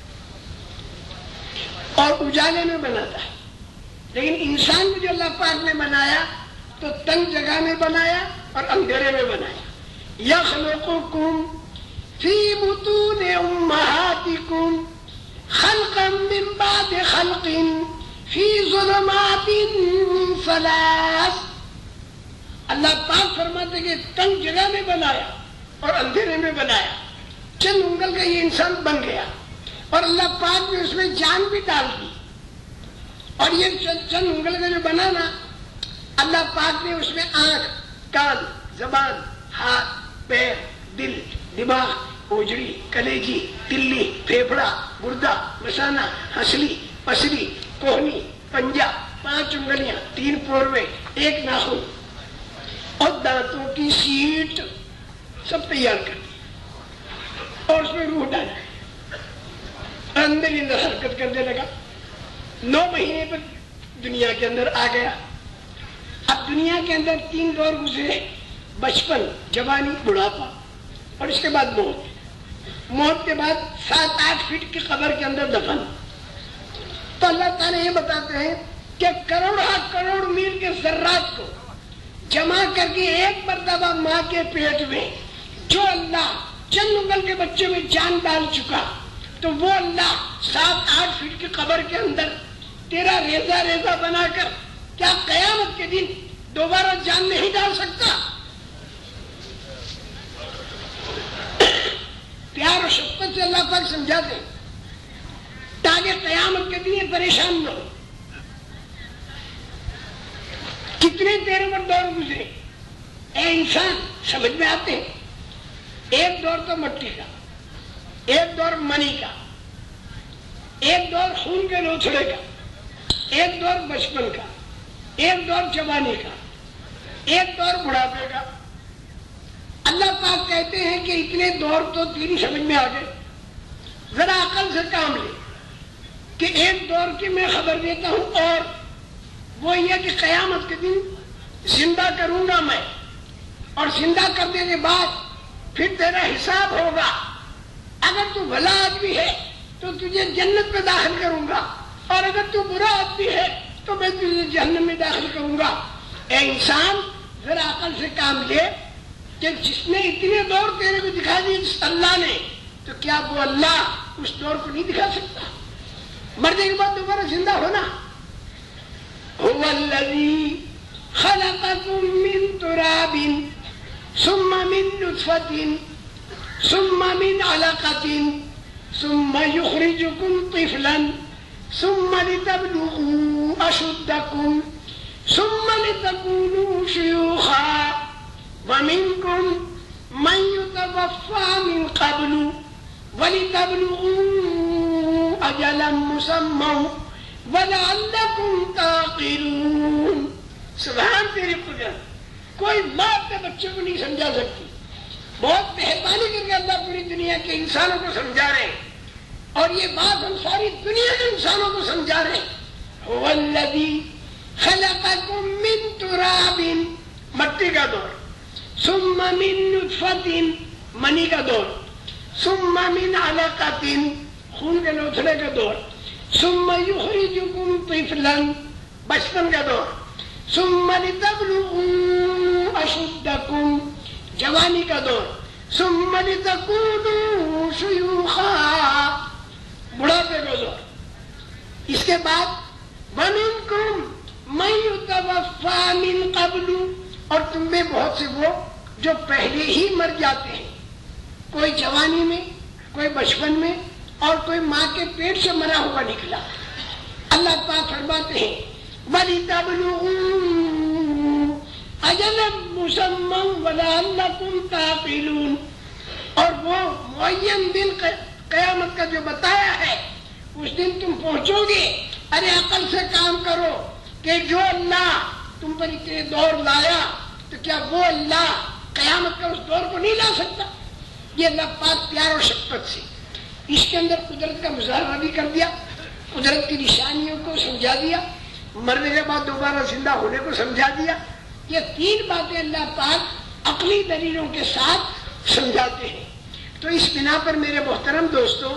[SPEAKER 1] اور اجالے میں بناتا ہے، لیکن انسان کو جو اللہ پاک نے بنایا تو تنگ جگہ میں بنایا اور اندھیرے میں بنایا. یخلقکم فی بطون امہاتکم خلقا من بعد خلق فی ظلمات ثلاث. اللہ پاک فرماتے کہ تنگ جگہ میں بنایا اور اندھیرے میں بنایا. چند انگل کا یہ انسان بن گیا، اور اللہ پاک نے اس میں جان بھی ڈال دی. اور یہ چند انگل کا جو بنانا، اللہ پاک نے اس میں آنکھ، کان، زبان، ہاتھ، پیر، دل، دماغ، اوجڑی، کلیجی، تلی، پھیپھڑا، گردہ، مثانہ، ہنسلی، پسلی، کوہنی، پنجہ، پانچ انگلیاں، تین پوروے، ایک ناخن اور دانتوں کی سیٹ سب تیار کر دی، اور اس میں روح ڈالا، اندر ہی اندر حرکت کرنے لگا. نو مہینے پر دنیا کے اندر آ گیا. اب دنیا کے اندر تین دور گزرے، بچپن، جوانی، بڑھاپا، اور اس کے بعد موت. موت کے بعد سات آٹھ فٹ کی قبر کے اندر دفن. تو اللہ تعالیٰ یہ بتاتے ہیں کہ کروڑ ہا کروڑ میل کے ذرات کو جمع کر کے ایک مرتبہ ماں کے پیٹ میں جو اللہ چند انگل کے بچے میں جان ڈال چکا، تو وہ اللہ سات آٹھ فٹ کی قبر کے اندر تیرا ریزہ ریزہ بنا کر کیا قیامت کے دن دوبارہ جان نہیں ڈال سکتا؟ پیار و شفقت سے اللہ پاک سمجھاتے تاکہ قیامت کے دن یہ پریشان نہ ہو. کتنے تیرے پر دور گزرے اے انسان، سمجھ میں آتے ہیں. ایک دور تو مٹی کا، ایک دور منی کا، ایک دور خون کے لوتھڑے کا، ایک دور بچپن کا، ایک دور جوانی کا، ایک دور بڑھاپے کا. اللہ پاک کہتے ہیں کہ اتنے دور تو تیری سمجھ میں آ گئے، ذرا عقل سے کام لے کہ ایک دور کی میں خبر دیتا ہوں، اور وہ یہ کہ قیامت کے دن زندہ کروں گا میں، اور زندہ کرنے کے بعد پھر تیرا حساب ہوگا. اگر تو بھلا آدمی ہے تو تجھے جنت میں داخل کروں گا، اور اگر تو برا آدمی ہے تو میں تجھے جہنم میں داخل کروں گا. اے انسان، ذرا عقل سے کام لے کہ جس نے اتنے دور تیرے کو دکھا دی اللہ نے، تو کیا وہ اللہ اس دور کو نہیں دکھا سکتا؟ مرنے کے بعد دوبارہ زندہ ہونا. هو الذي خلقكم من تراب ثم من نطفة ثم من علقة ثم يخرجكم طفلا ثم لتبلغوا أشدكم ثم لتكونوا شيوخا ومنكم من يتوفى من قبل ولتبلغوا أجلا مسمى وَلَعَلَّكُمْ تَعْقِلُونَ. سبحان تیری قدرت. کوئی ماں اپنے بچوں کو نہیں سمجھا سکتی. بہت مہربانی کر کے اللہ پوری دنیا کے انسانوں کو سمجھا رہے ہیں، اور یہ بات ہم ساری دنیا کے انسانوں کو سمجھا رہے ہیں. هُوَ الَّذِي خَلَقَكُم مِّن تُرَابٍ، مٹی کا دور، ثم من نطفۃ منی کا دور، ثم من علقۃ خون کے لوتھڑے کا دور، ثم یخرجکم طفلا بچپن کا دور، ثم لتبلغوا اشدکم جوانی کا دور، ثم لتکونوا شیوخا بڑھاپے کا دور۔ اس کے بعد وَمِنْكُمْ مَنْ يُتَوَفَّى مِنْ قَبْلُ اور تم میں بہت سے وہ جو پہلے ہی مر جاتے ہیں، کوئی جوانی میں، کوئی بچپن میں، اور کوئی ماں کے پیٹ سے مرا ہوا نکلا۔ اللہ پاک فرماتے ہیں وَلِتَبْلُغُوا أَجَلًا مُّسَمًّى وَلَعَلَّكُمْ تَعْقِلُونَ اور وہ معین دن قیامت کا جو بتایا ہے اس دن تم پہنچو گے۔ ارے عقل سے کام کرو کہ جو اللہ تم پر اتنے دور لایا تو کیا وہ اللہ قیامت کا اس دور کو نہیں لا سکتا؟ یہ اللہ پاک پیار اور شفقت سے اس کے اندر قدرت کا مظاہرہ بھی کر دیا، قدرت کی نشانیوں کو سمجھا دیا، مرنے کے بعد دوبارہ زندہ ہونے کو سمجھا دیا۔ یہ تین باتیں اللہ پاک عقلی دلیلوں کے ساتھ سمجھاتے ہیں۔ تو اس بنا پر میرے محترم دوستوں،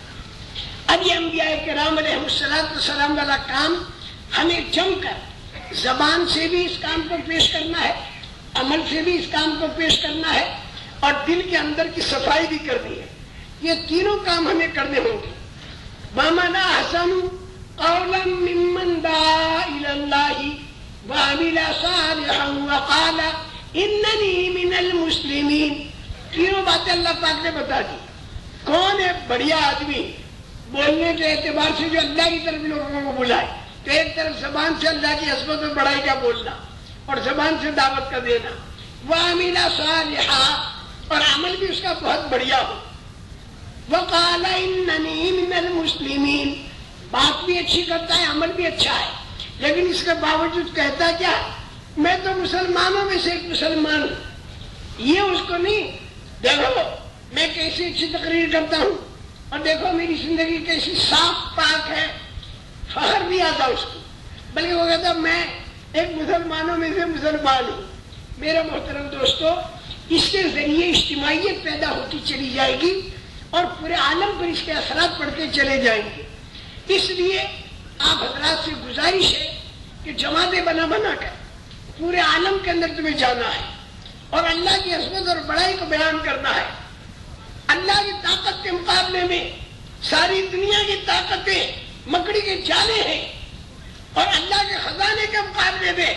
[SPEAKER 1] اب یہ انبیاء کرام علیہ السلام والا کام ہمیں جم کر زبان سے بھی اس کام کو پیش کرنا ہے، عمل سے بھی اس کام کو پیش کرنا ہے، اور دل کے اندر کی صفائی بھی کرنی ہے۔ یہ تینوں کام ہمیں کرنے ہوں گے۔ وَمَنْ أَحْسَنُ قَوْلًا مِّمَّنْ دَعَا إِلَى اللَّهِ وَعَمِلَ صَالِحًا وَقَالَ إِنَّنِي مِنَ الْمُسْلِمِينَ تینوں باتیں اللہ پاک نے بتا دی۔ کون ہے بڑھیا آدمی بولنے کے اعتبار سے جو اللہ کی طرف لوگوں کو بلائے؟ تو ایک طرف زبان سے اللہ کی عظمت اور بڑائی کا بولنا اور زبان سے دعوت کا دینا، وَعَمِلَ صَالِحًا اور عمل بھی اس کا بہت بڑھیا ہو، وَقَالَ إِنَّنِي مِنَ الْمُسْلِمِينَ بات بھی اچھی کرتا ہے، عمل بھی اچھا ہے، لیکن اس کے باوجود کہتا کیا ہے؟ میں تو مسلمانوں میں سے ایک مسلمان ہوں۔ یہ اس کو نہیں، دیکھو میں کیسی اچھی تقریر کرتا ہوں اور دیکھو میری زندگی کیسی صاف پاک ہے، فخر بھی آتا اس کو، بلکہ وہ کہتا میں ایک مسلمانوں میں سے مسلمان ہوں۔ میرے محترم دوستو، اس کے ذریعے اجتماعیت پیدا ہوتی چلی جائے گی اور پورے عالم پر اس کے اثرات پڑتے چلے جائیں گے۔ اس لیے آپ حضرات سے گزارش ہے کہ جماعتیں بنا بنا کر پورے عالم کے اندر تمہیں جانا ہے اور اللہ کی عظمت اور بڑائی کو بیان کرنا ہے۔ اللہ کی طاقت کے مقابلے میں ساری دنیا کی طاقتیں مکڑی کے جالے ہیں، اور اللہ کے خزانے کے مقابلے میں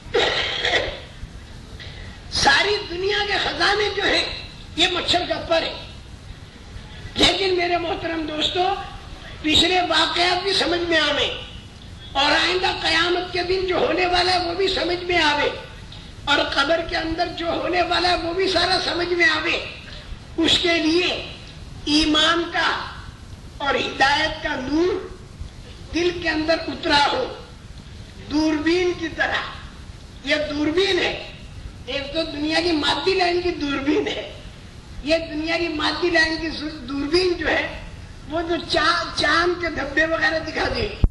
[SPEAKER 1] ساری دنیا کے خزانے جو ہیں یہ مچھر کا پر ہے۔ لیکن میرے محترم دوستو، پچھلے واقعات بھی سمجھ میں آوے اور آئندہ قیامت کے دن جو ہونے والا ہے وہ بھی سمجھ میں آوے، اور قبر کے اندر جو ہونے والا ہے وہ بھی سارا سمجھ میں آوے، اس کے لیے ایمان کا اور ہدایت کا نور دل کے اندر اترا ہو، دوربین کی طرح۔ یہ دوربین ہے، ایک تو دنیا کی مادی لائن کی دوربین ہے، یہ دنیا کی مادی لائن کی دوربین جو ہے وہ جو چاند کے دھبے وغیرہ دکھا دے گی،